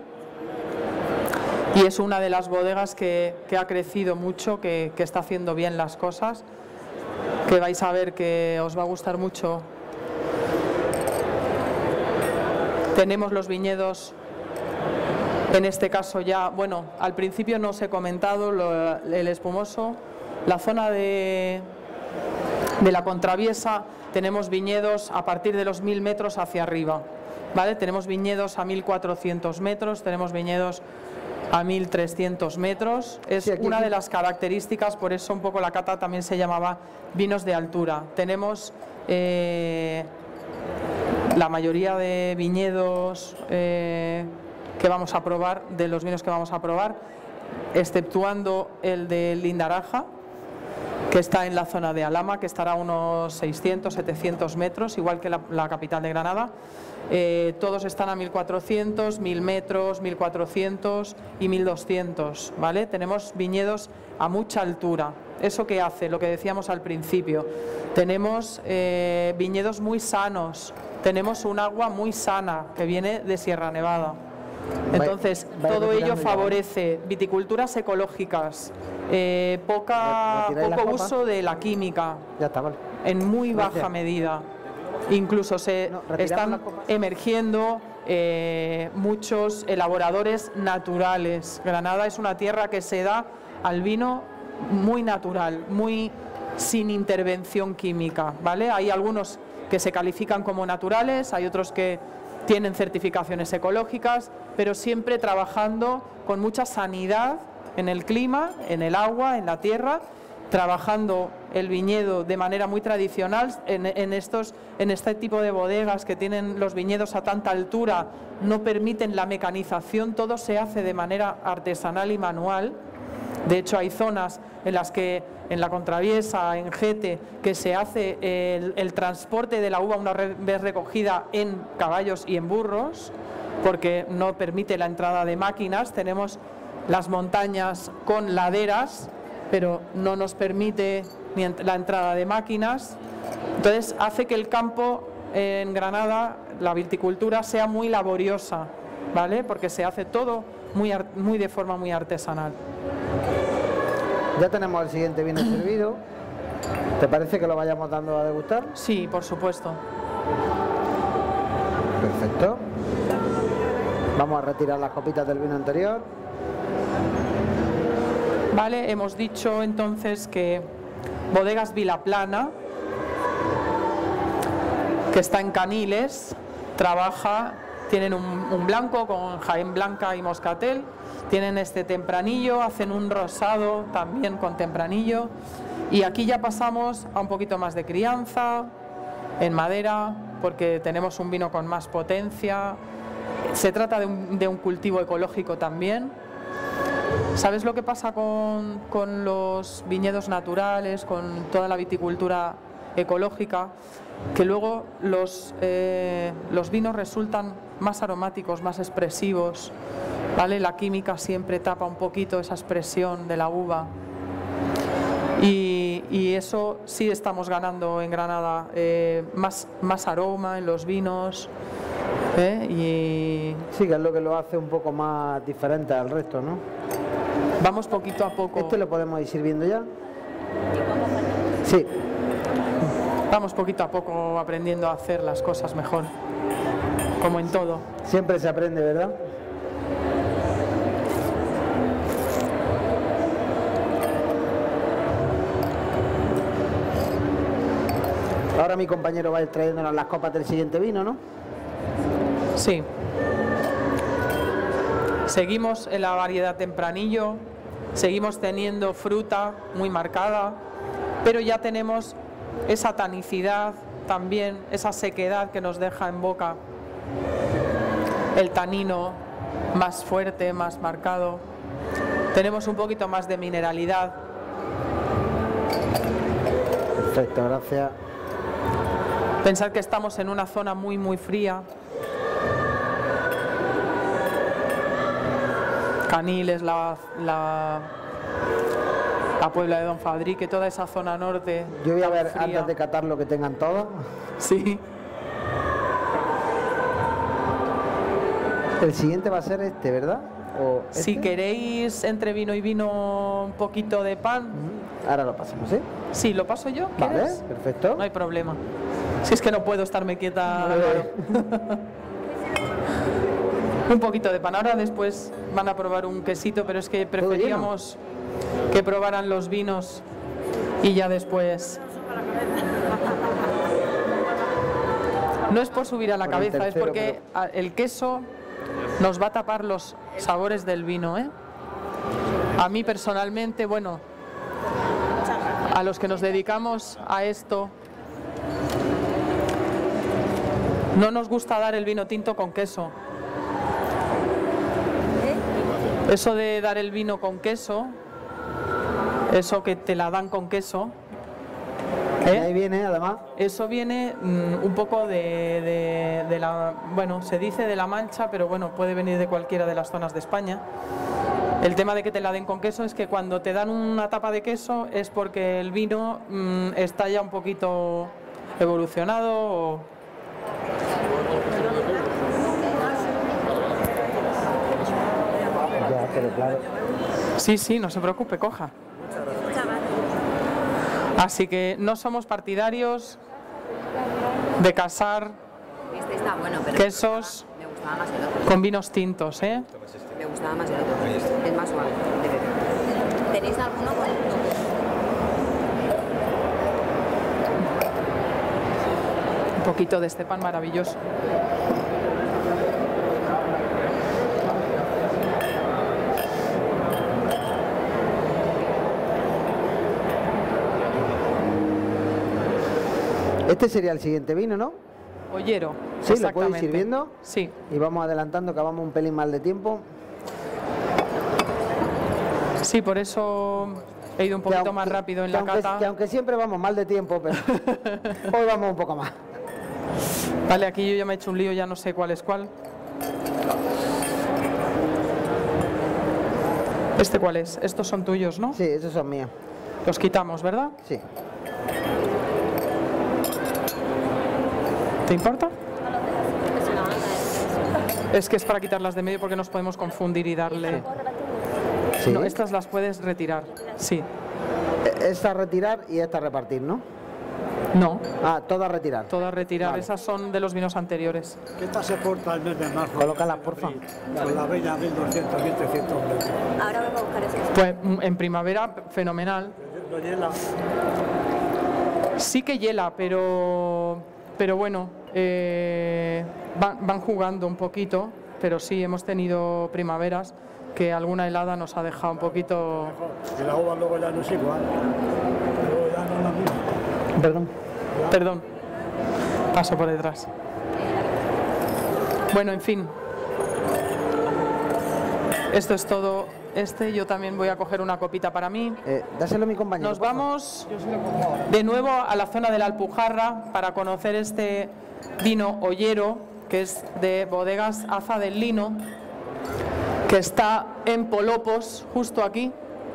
y es una de las bodegas que ha crecido mucho, que está haciendo bien las cosas, que vais a ver que os va a gustar mucho. Tenemos los viñedos, en este caso ya, bueno, al principio no os he comentado el espumoso, la zona de la contraviesa, tenemos viñedos a partir de los 1000 metros hacia arriba, ¿vale? Tenemos viñedos a 1400 metros, tenemos viñedos a 1300 metros, es sí, una de las características, por eso un poco la cata también se llamaba vinos de altura. Tenemos la mayoría de viñedos que vamos a probar, de los vinos que vamos a probar, exceptuando el de Lindaraja, que está en la zona de Alhama, que estará a unos 600, 700 metros, igual que la capital de Granada. Todos están a 1400, 1000 metros, 1400 y 1200, ¿vale? Tenemos viñedos a mucha altura. ¿Eso qué hace? Lo que decíamos al principio. Tenemos viñedos muy sanos, tenemos un agua muy sana que viene de Sierra Nevada. Entonces, todo ello favorece viticulturas ecológicas, poco uso de la química, ya está, vale, en muy baja medida. Incluso están emergiendo muchos elaboradores naturales. Granada es una tierra que se da al vino muy natural, muy sin intervención química, ¿vale? Hay algunos que se califican como naturales, hay otros que tienen certificaciones ecológicas, pero siempre trabajando con mucha sanidad en el clima, en el agua, en la tierra, trabajando el viñedo de manera muy tradicional. En este tipo de bodegas que tienen los viñedos a tanta altura, no permiten la mecanización, todo se hace de manera artesanal y manual. De hecho, hay zonas en las que en la contraviesa, en Gete, que se hace el transporte de la uva una vez recogida en caballos y en burros, porque no permite la entrada de máquinas. Tenemos las montañas con laderas, pero no nos permite ni la entrada de máquinas. Entonces hace que el campo en Granada, la viticultura, sea muy laboriosa, ¿vale? Porque se hace todo muy de forma muy artesanal. Ya tenemos el siguiente vino servido. ¿Te parece que lo vayamos dando a degustar? Sí, por supuesto. Perfecto. Vamos a retirar las copitas del vino anterior. Vale, hemos dicho entonces que Bodegas Vilaplana, que está en Caniles, trabaja, tienen un blanco con Jaén Blanca y Moscatel, tienen este tempranillo, hacen un rosado también con tempranillo, y aquí ya pasamos a un poquito más de crianza, en madera, porque tenemos un vino con más potencia. Se trata de un cultivo ecológico también. ¿Sabes lo que pasa con los viñedos naturales, con toda la viticultura ecológica? Que luego los vinos resultan más aromáticos, más expresivos, ¿vale? La química siempre tapa un poquito esa expresión de la uva. Y eso sí estamos ganando en Granada, más aroma en los vinos. Y sí, que es lo que lo hace un poco más diferente al resto, ¿no? Vamos poquito a poco. ¿Este lo podemos ir sirviendo ya? Sí. Vamos poquito a poco aprendiendo a hacer las cosas mejor, como en todo. Siempre se aprende, ¿verdad? Ahora mi compañero va a ir trayéndonos las copas del siguiente vino, ¿no? Sí. Seguimos en la variedad tempranillo, seguimos teniendo fruta muy marcada, pero ya tenemos esa tanicidad también, esa sequedad que nos deja en boca, el tanino más fuerte, más marcado. tenemos un poquito más de mineralidad. Perfecto, gracias. Pensad que estamos en una zona muy muy fría. Caniles, la Puebla de Don Fadrique, toda esa zona norte. Yo voy a tan ver fría. antes de catar lo que tengan todos. Sí. El siguiente va a ser este, ¿verdad? ¿O este? Si queréis entre vino y vino un poquito de pan. Ahora lo pasamos, ¿sí? Sí, ¿lo paso yo? Vale, ¿Quieres? perfecto. No hay problema. Si es que no puedo estarme quieta. Un poquito de pan. Ahora después van a probar un quesito, pero es que preferíamos que probaran los vinos y ya después. No es por subir a la Por el cabeza, es tercero, porque el queso nos va a tapar los sabores del vino, ¿eh? A mí personalmente, bueno, a los que nos dedicamos a esto, no nos gusta dar el vino tinto con queso. Eso de dar el vino con queso, eso que te la dan con queso, Y ahí viene, además. eso viene un poco de la, bueno, se dice de La Mancha, pero bueno, puede venir de cualquiera de las zonas de España. El tema de que te la den con queso es que cuando te dan una tapa de queso es porque el vino está ya un poquito evolucionado o... Ya, pero claro. Sí, sí, no se preocupe, coja. Así que no somos partidarios de casar Este está bueno, pero quesos me gustaba más el otro. con vinos tintos, ¿eh? Me gustaba más el otro. Es más suave de beber. ¿Tenéis alguno con...? Un poquito de este pan maravilloso. Este sería el siguiente vino, ¿no? Ollero. Sí, ¿lo puedo ir exactamente. sirviendo? Sí. Y vamos adelantando, que vamos un pelín mal de tiempo. Sí, por eso he ido un poquito aunque- más rápido en que la aunque, cata. que aunque siempre vamos mal de tiempo, pero hoy vamos un poco más. Vale, aquí yo ya me he hecho un lío, ya no sé cuál es cuál. ¿Este cuál es? Estos son tuyos, ¿no? Sí, esos son míos. Los quitamos, ¿verdad? Sí. ¿Te importa? Es que es para quitarlas de medio porque nos podemos confundir y darle... Sí. No, estas las puedes retirar. Sí. Esta retirar y esta repartir, ¿no? No, Ah, todas retirar. todas retirar. Vale. Esas son de los vinos anteriores. ¿Qué tal se porta el mes de marzo? Colócalas, porfa. Con la bella 1200, 1300 metros. Ahora vengo a buscar ese. Pues en primavera, fenomenal. No hiela. Sí que hiela, pero bueno, van jugando un poquito, pero sí hemos tenido primaveras que alguna helada nos ha dejado un poquito... Y la uva luego ya no es igual. Luego ya no es la misma. Perdón. Perdón, paso por detrás. Bueno, en fin. Esto es todo. Yo también voy a coger una copita para mí. Dáselo a mi compañero. Nos por favor. vamos de nuevo a la zona de la Alpujarra para conocer este vino Ollero, que es de Bodegas Aza del Lino, que está en Polopos, justo aquí,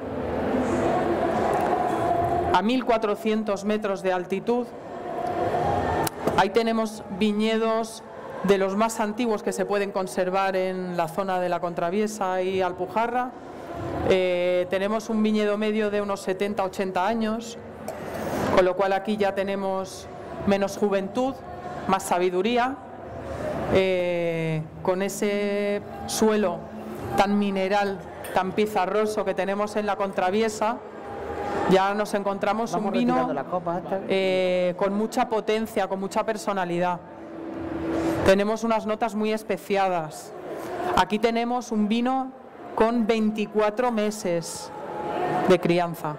a 1400 metros de altitud. Ahí tenemos viñedos de los más antiguos que se pueden conservar en la zona de la Contraviesa y Alpujarra. Tenemos un viñedo medio de unos 70-80 años, con lo cual aquí ya tenemos menos juventud, más sabiduría, con ese suelo tan mineral, tan pizarroso que tenemos en la Contraviesa. Ya nos encontramos Vamos un vino retirando la copa esta. con mucha potencia, con mucha personalidad. Tenemos unas notas muy especiadas. Aquí tenemos un vino con 24 meses de crianza.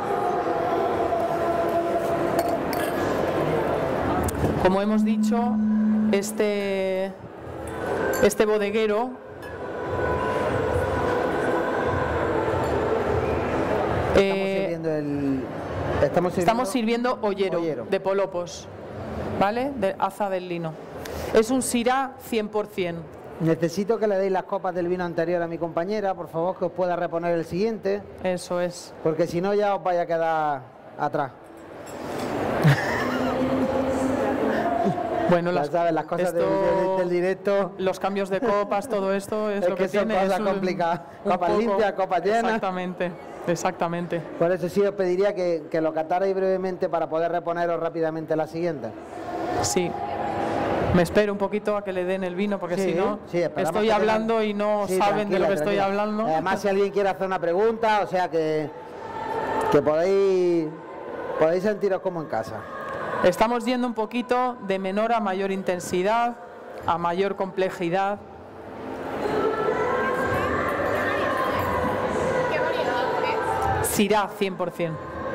Como hemos dicho, este bodeguero Estamos sirviendo ollero, de Polopos, ¿vale? De Aza del Lino. Es un Syrah 100%. Necesito que le deis las copas del vino anterior a mi compañera, por favor, que os pueda reponer el siguiente. Eso es. Porque si no ya os vaya a quedar atrás. Bueno, las cosas del directo. Los cambios de copas, todo esto es lo que son tiene. Cosas complicadas. Copas limpias, copas llenas. Exactamente, exactamente. Por eso sí os pediría que lo catarais brevemente para poder reponeros rápidamente la siguiente. Sí. Me espero un poquito a que le den el vino, porque si no, estoy hablando y no saben de lo que estoy hablando. Además, si alguien quiere hacer una pregunta, o sea que podéis sentiros como en casa. Estamos yendo un poquito de menor a mayor intensidad, a mayor complejidad. Syrah 100%.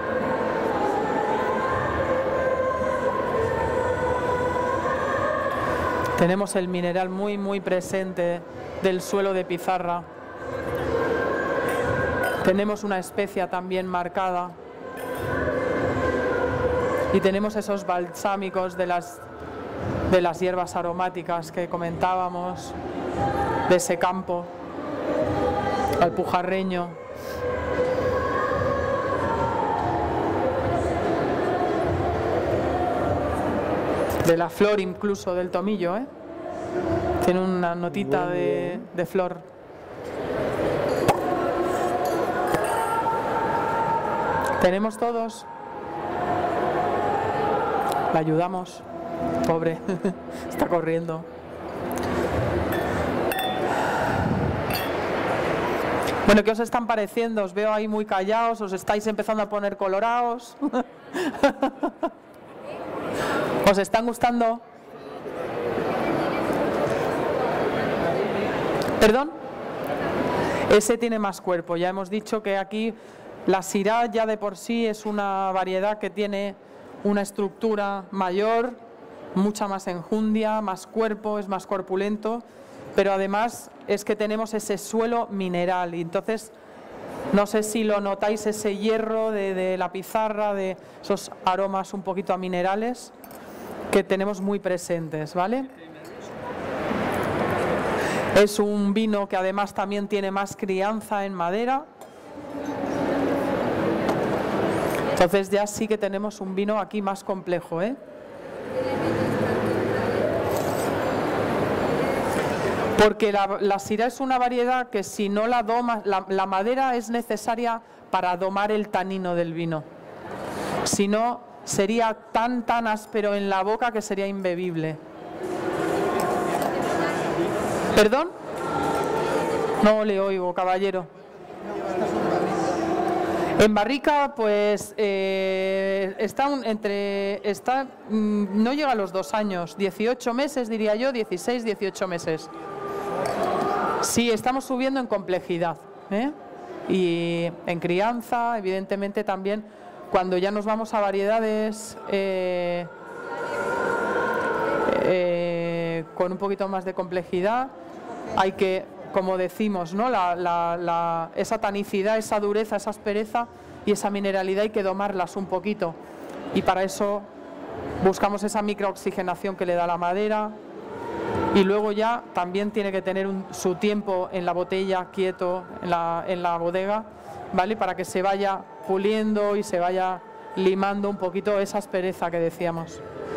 Tenemos el mineral muy presente del suelo de pizarra. Tenemos una especia también marcada. Y tenemos esos balsámicos de las hierbas aromáticas que comentábamos, de ese campo alpujarreño. De la flor incluso del tomillo, ¿eh? Tiene una notita de flor. ¿Tenemos todos? La ayudamos. Pobre. Está corriendo. Bueno, ¿qué os están pareciendo? Os veo ahí muy callados, os estáis empezando a poner colorados. ¿Os están gustando? ¿Perdón? Ese tiene más cuerpo. Ya hemos dicho que aquí la Syrah ya de por sí es una variedad que tiene una estructura mayor, mucha más enjundia, más cuerpo, es más corpulento, pero además es que tenemos ese suelo mineral y entonces no sé si lo notáis, ese hierro de la pizarra, de esos aromas un poquito a minerales que tenemos muy presentes, ¿vale? Es un vino que además también tiene más crianza en madera. Entonces ya sí que tenemos un vino aquí más complejo, ¿eh? Porque la Syrah es una variedad que si no la domas, la madera es necesaria para domar el tanino del vino. Si no, sería tan áspero en la boca que sería imbebible. ¿Perdón? No le oigo, caballero. En barrica, pues no llega a los 2 años, 18 meses diría yo, 16, 18 meses. Sí, estamos subiendo en complejidad, ¿eh? Y en crianza, evidentemente también, cuando ya nos vamos a variedades con un poquito más de complejidad, hay que, como decimos, ¿no? Esa tanicidad, esa dureza, esa aspereza y esa mineralidad hay que domarlas un poquito. Y para eso buscamos esa microoxigenación que le da la madera. Y luego ya también tiene que tener su tiempo en la botella, quieto, en la bodega, ¿vale? Para que se vaya puliendo y se vaya limando un poquito esa aspereza que decíamos.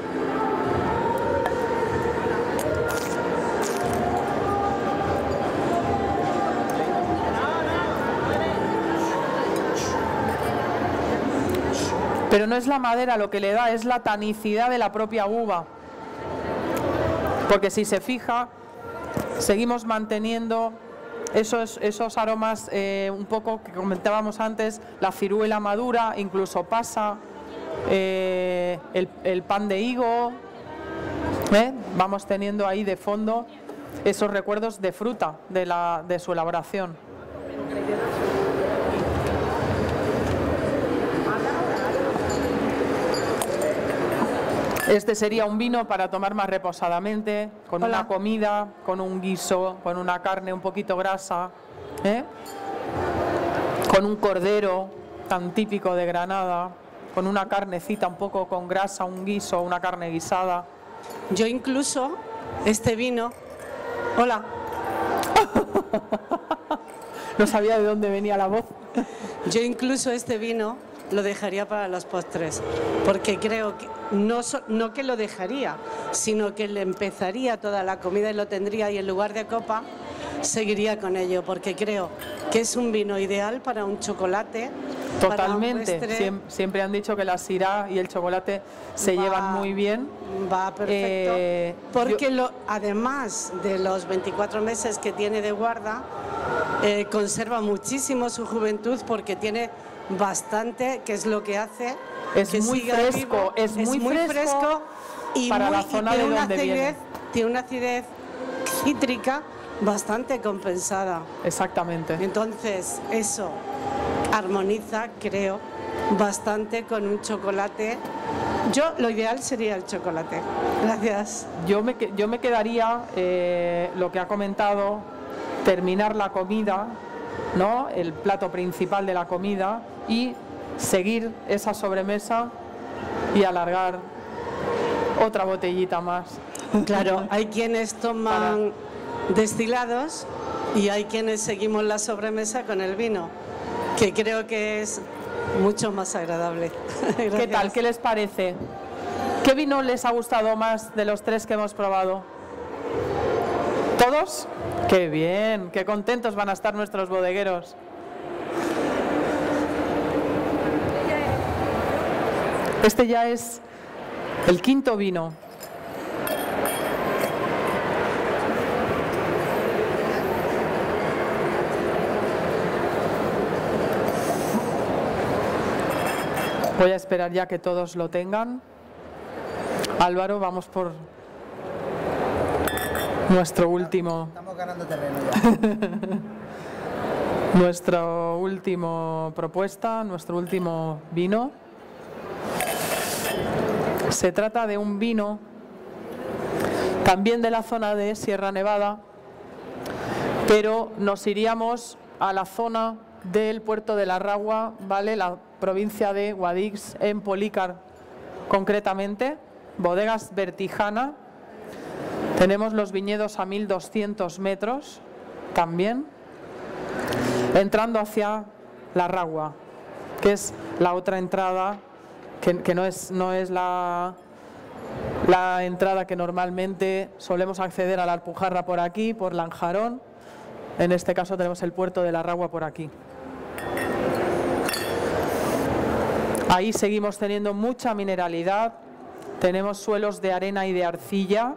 Pero no es la madera lo que le da, es la tanicidad de la propia uva. Porque si se fija, seguimos manteniendo esos aromas un poco que comentábamos antes, la ciruela madura, incluso pasa, el pan de higo, vamos teniendo ahí de fondo esos recuerdos de fruta de su elaboración. Este sería un vino para tomar más reposadamente, con una comida, con un guiso, con una carne un poquito grasa, con un cordero, tan típico de Granada, con una carnecita un poco con grasa, un guiso, una carne guisada. Yo incluso este vino... Hola. No sabía de dónde venía la voz. Yo incluso este vino lo dejaría para los postres, porque creo que no que lo dejaría, sino que le empezaría toda la comida y lo tendría, y en lugar de copa seguiría con ello, porque creo que es un vino ideal para un chocolate. Totalmente. Para un postre. Siempre han dicho que la sirá y el chocolate se llevan muy bien. Va perfecto, porque además de los 24 meses que tiene de guarda, conserva muchísimo su juventud, porque tiene bastante, que es lo que hace es que muy siga fresco, vivo. es muy fresco y para la zona de donde viene. Tiene una acidez cítrica bastante compensada. Exactamente. Entonces eso armoniza, creo, bastante con un chocolate. Lo ideal sería el chocolate. Gracias. Yo me quedaría, lo que ha comentado, terminar la comida, ¿no? El plato principal de la comida, y seguir esa sobremesa y alargar otra botellita más. Claro, hay quienes toman destilados y hay quienes seguimos la sobremesa con el vino, que creo que es mucho más agradable. ¿Qué tal? ¿Qué les parece? ¿Qué vino les ha gustado más de los tres que hemos probado? ¿Todos? ¡Qué bien! ¡Qué contentos van a estar nuestros bodegueros! Este ya es el quinto vino. Voy a esperar ya que todos lo tengan. Álvaro, vamos por nuestro último. Estamos ganando terreno ya. Nuestra última propuesta, nuestro último vino. Se trata de un vino también de la zona de Sierra Nevada, pero nos iríamos a la zona del puerto de la Ragua, ¿vale? La provincia de Guadix, en Polícar concretamente, bodegas Vertijana. Tenemos los viñedos a 1200 metros también, entrando hacia la Ragua, que es la otra entrada, que no es la entrada que normalmente solemos acceder a la Alpujarra por aquí, por Lanjarón. En este caso tenemos el puerto de la Ragua por aquí. Ahí seguimos teniendo mucha mineralidad, tenemos suelos de arena y de arcilla,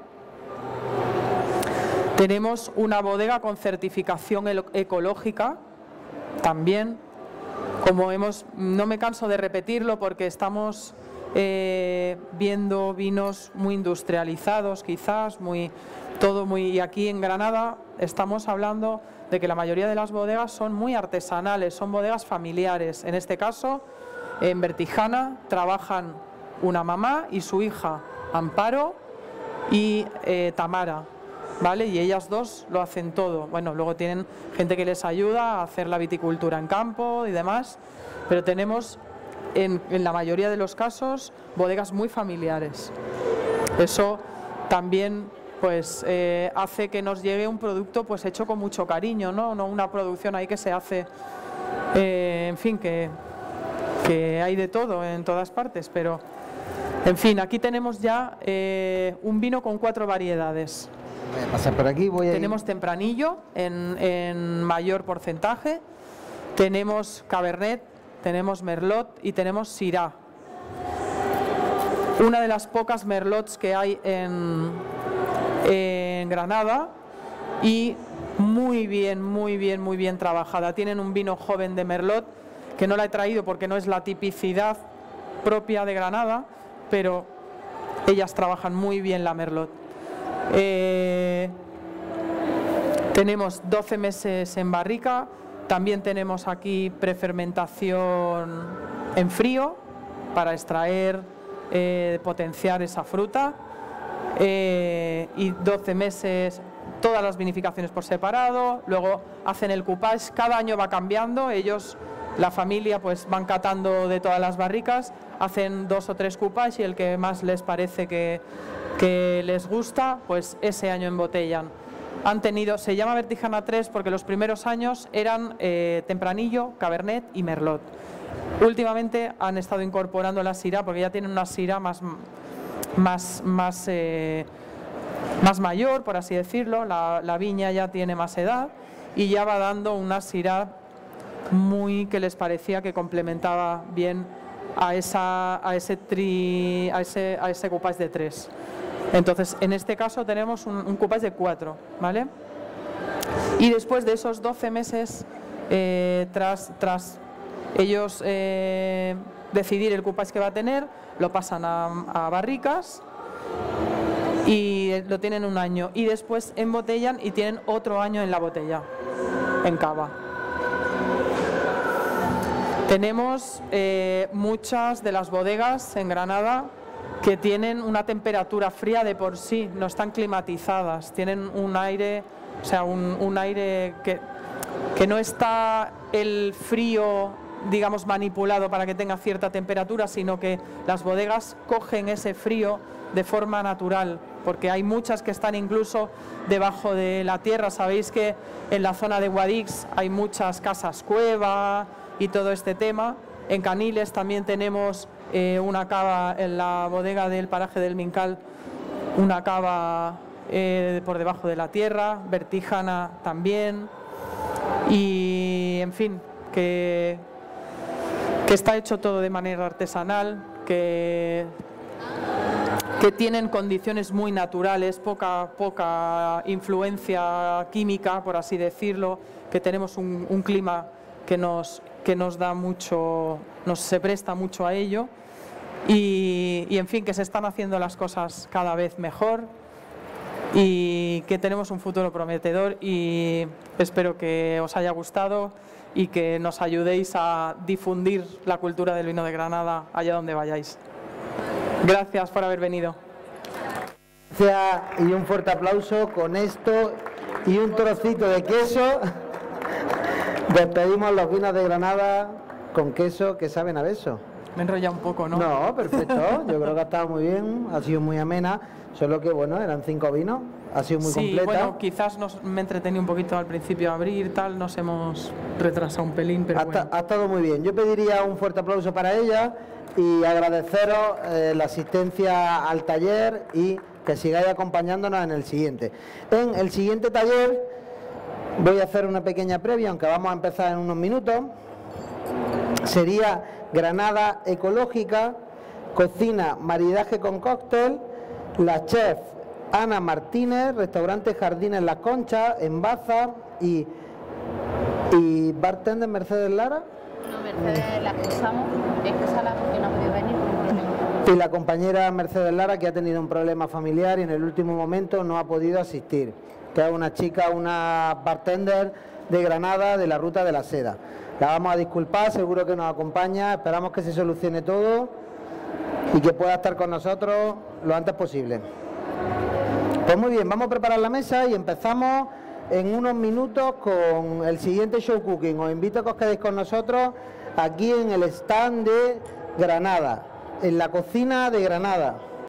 tenemos una bodega con certificación ecológica también, no me canso de repetirlo porque estamos viendo vinos muy industrializados quizás, y aquí en Granada estamos hablando de que la mayoría de las bodegas son muy artesanales, son bodegas familiares. En este caso, en Vertijana trabajan una mamá y su hija Amparo y Tamara, ¿vale? Y ellas dos lo hacen todo. Bueno, luego tienen gente que les ayuda a hacer la viticultura en campo y demás, pero tenemos en la mayoría de los casos bodegas muy familiares. Eso también pues hace que nos llegue un producto pues hecho con mucho cariño, no una producción ahí que se hace, en fin, que hay de todo en todas partes, pero en fin, aquí tenemos ya un vino con 4 variedades. Voy a pasar por aquí, tenemos Tempranillo en mayor porcentaje, tenemos Cabernet, tenemos Merlot y tenemos Syrah. Una de las pocas Merlots que hay en Granada, y muy bien trabajada. Tienen un vino joven de Merlot que no la he traído porque no es la tipicidad propia de Granada, pero ellas trabajan muy bien la Merlot. Tenemos 12 meses en barrica, también tenemos aquí prefermentación en frío para extraer, potenciar esa fruta, y 12 meses todas las vinificaciones por separado, luego hacen el coupage, cada año va cambiando, ellos la familia pues van catando de todas las barricas, hacen 2 o 3 coupage y el que más les parece que les gusta, pues ese año embotellan. Se llama Vertijana 3 porque los primeros años eran Tempranillo, Cabernet y Merlot. Últimamente han estado incorporando la Syrah porque ya tienen una Syrah más mayor, por así decirlo, la viña ya tiene más edad y ya va dando una Syrah que les parecía que complementaba bien a ese coupage de 3. Entonces, en este caso tenemos un coupage de 4, ¿vale? Y después de esos 12 meses, tras ellos decidir el coupage que va a tener, lo pasan a barricas y lo tienen un año. Y después embotellan y tienen otro año en la botella, en cava. Tenemos muchas de las bodegas en Granada que tienen una temperatura fría de por sí, no están climatizadas, tienen un aire, o sea, un aire que no está el frío, digamos, manipulado para que tenga cierta temperatura, sino que las bodegas cogen ese frío de forma natural, porque hay muchas que están incluso debajo de la tierra. Sabéis que en la zona de Guadix hay muchas casas cueva y todo este tema. En Caniles también tenemos una cava en la bodega del paraje del Mincal, una cava por debajo de la tierra, Vertijana también, y en fin, que está hecho todo de manera artesanal, que tienen condiciones muy naturales, poca influencia química, por así decirlo, que tenemos un clima que nos da mucho, se presta mucho a ello, y en fin, que se están haciendo las cosas cada vez mejor y que tenemos un futuro prometedor, y espero que os haya gustado y que nos ayudéis a difundir la cultura del vino de Granada allá donde vayáis. Gracias por haber venido. Gracias y un fuerte aplauso. Con esto y un trocito de queso despedimos los vinos de Granada con queso que saben a beso. Me he enrollado un poco, ¿no? No, perfecto. Yo creo que ha estado muy bien, ha sido muy amena. Solo que, bueno, eran 5 vinos, ha sido muy completa. Bueno, quizás me entretení un poquito al principio a abrir, nos hemos retrasado un pelín, pero bueno. Ha estado muy bien. Yo pediría un fuerte aplauso para ella y agradeceros la asistencia al taller y que sigáis acompañándonos en el siguiente. En el siguiente taller voy a hacer una pequeña previa, aunque vamos a empezar en unos minutos. Sería Granada ecológica, cocina, maridaje con cóctel, la chef Ana Martínez, restaurante Jardines Las Conchas, en Baza, y bartender Mercedes Lara. No, Mercedes la expulsamos, es que sala porque no ha podido venir por un problema. Y la compañera Mercedes Lara, que ha tenido un problema familiar y en el último momento no ha podido asistir, que es una chica, una bartender de Granada, de la Ruta de la Seda. La vamos a disculpar, seguro que nos acompaña, esperamos que se solucione todo y que pueda estar con nosotros lo antes posible. Pues muy bien, vamos a preparar la mesa y empezamos en unos minutos con el siguiente show cooking. Os invito a que os quedéis con nosotros aquí en el stand de Granada, en la cocina de Granada.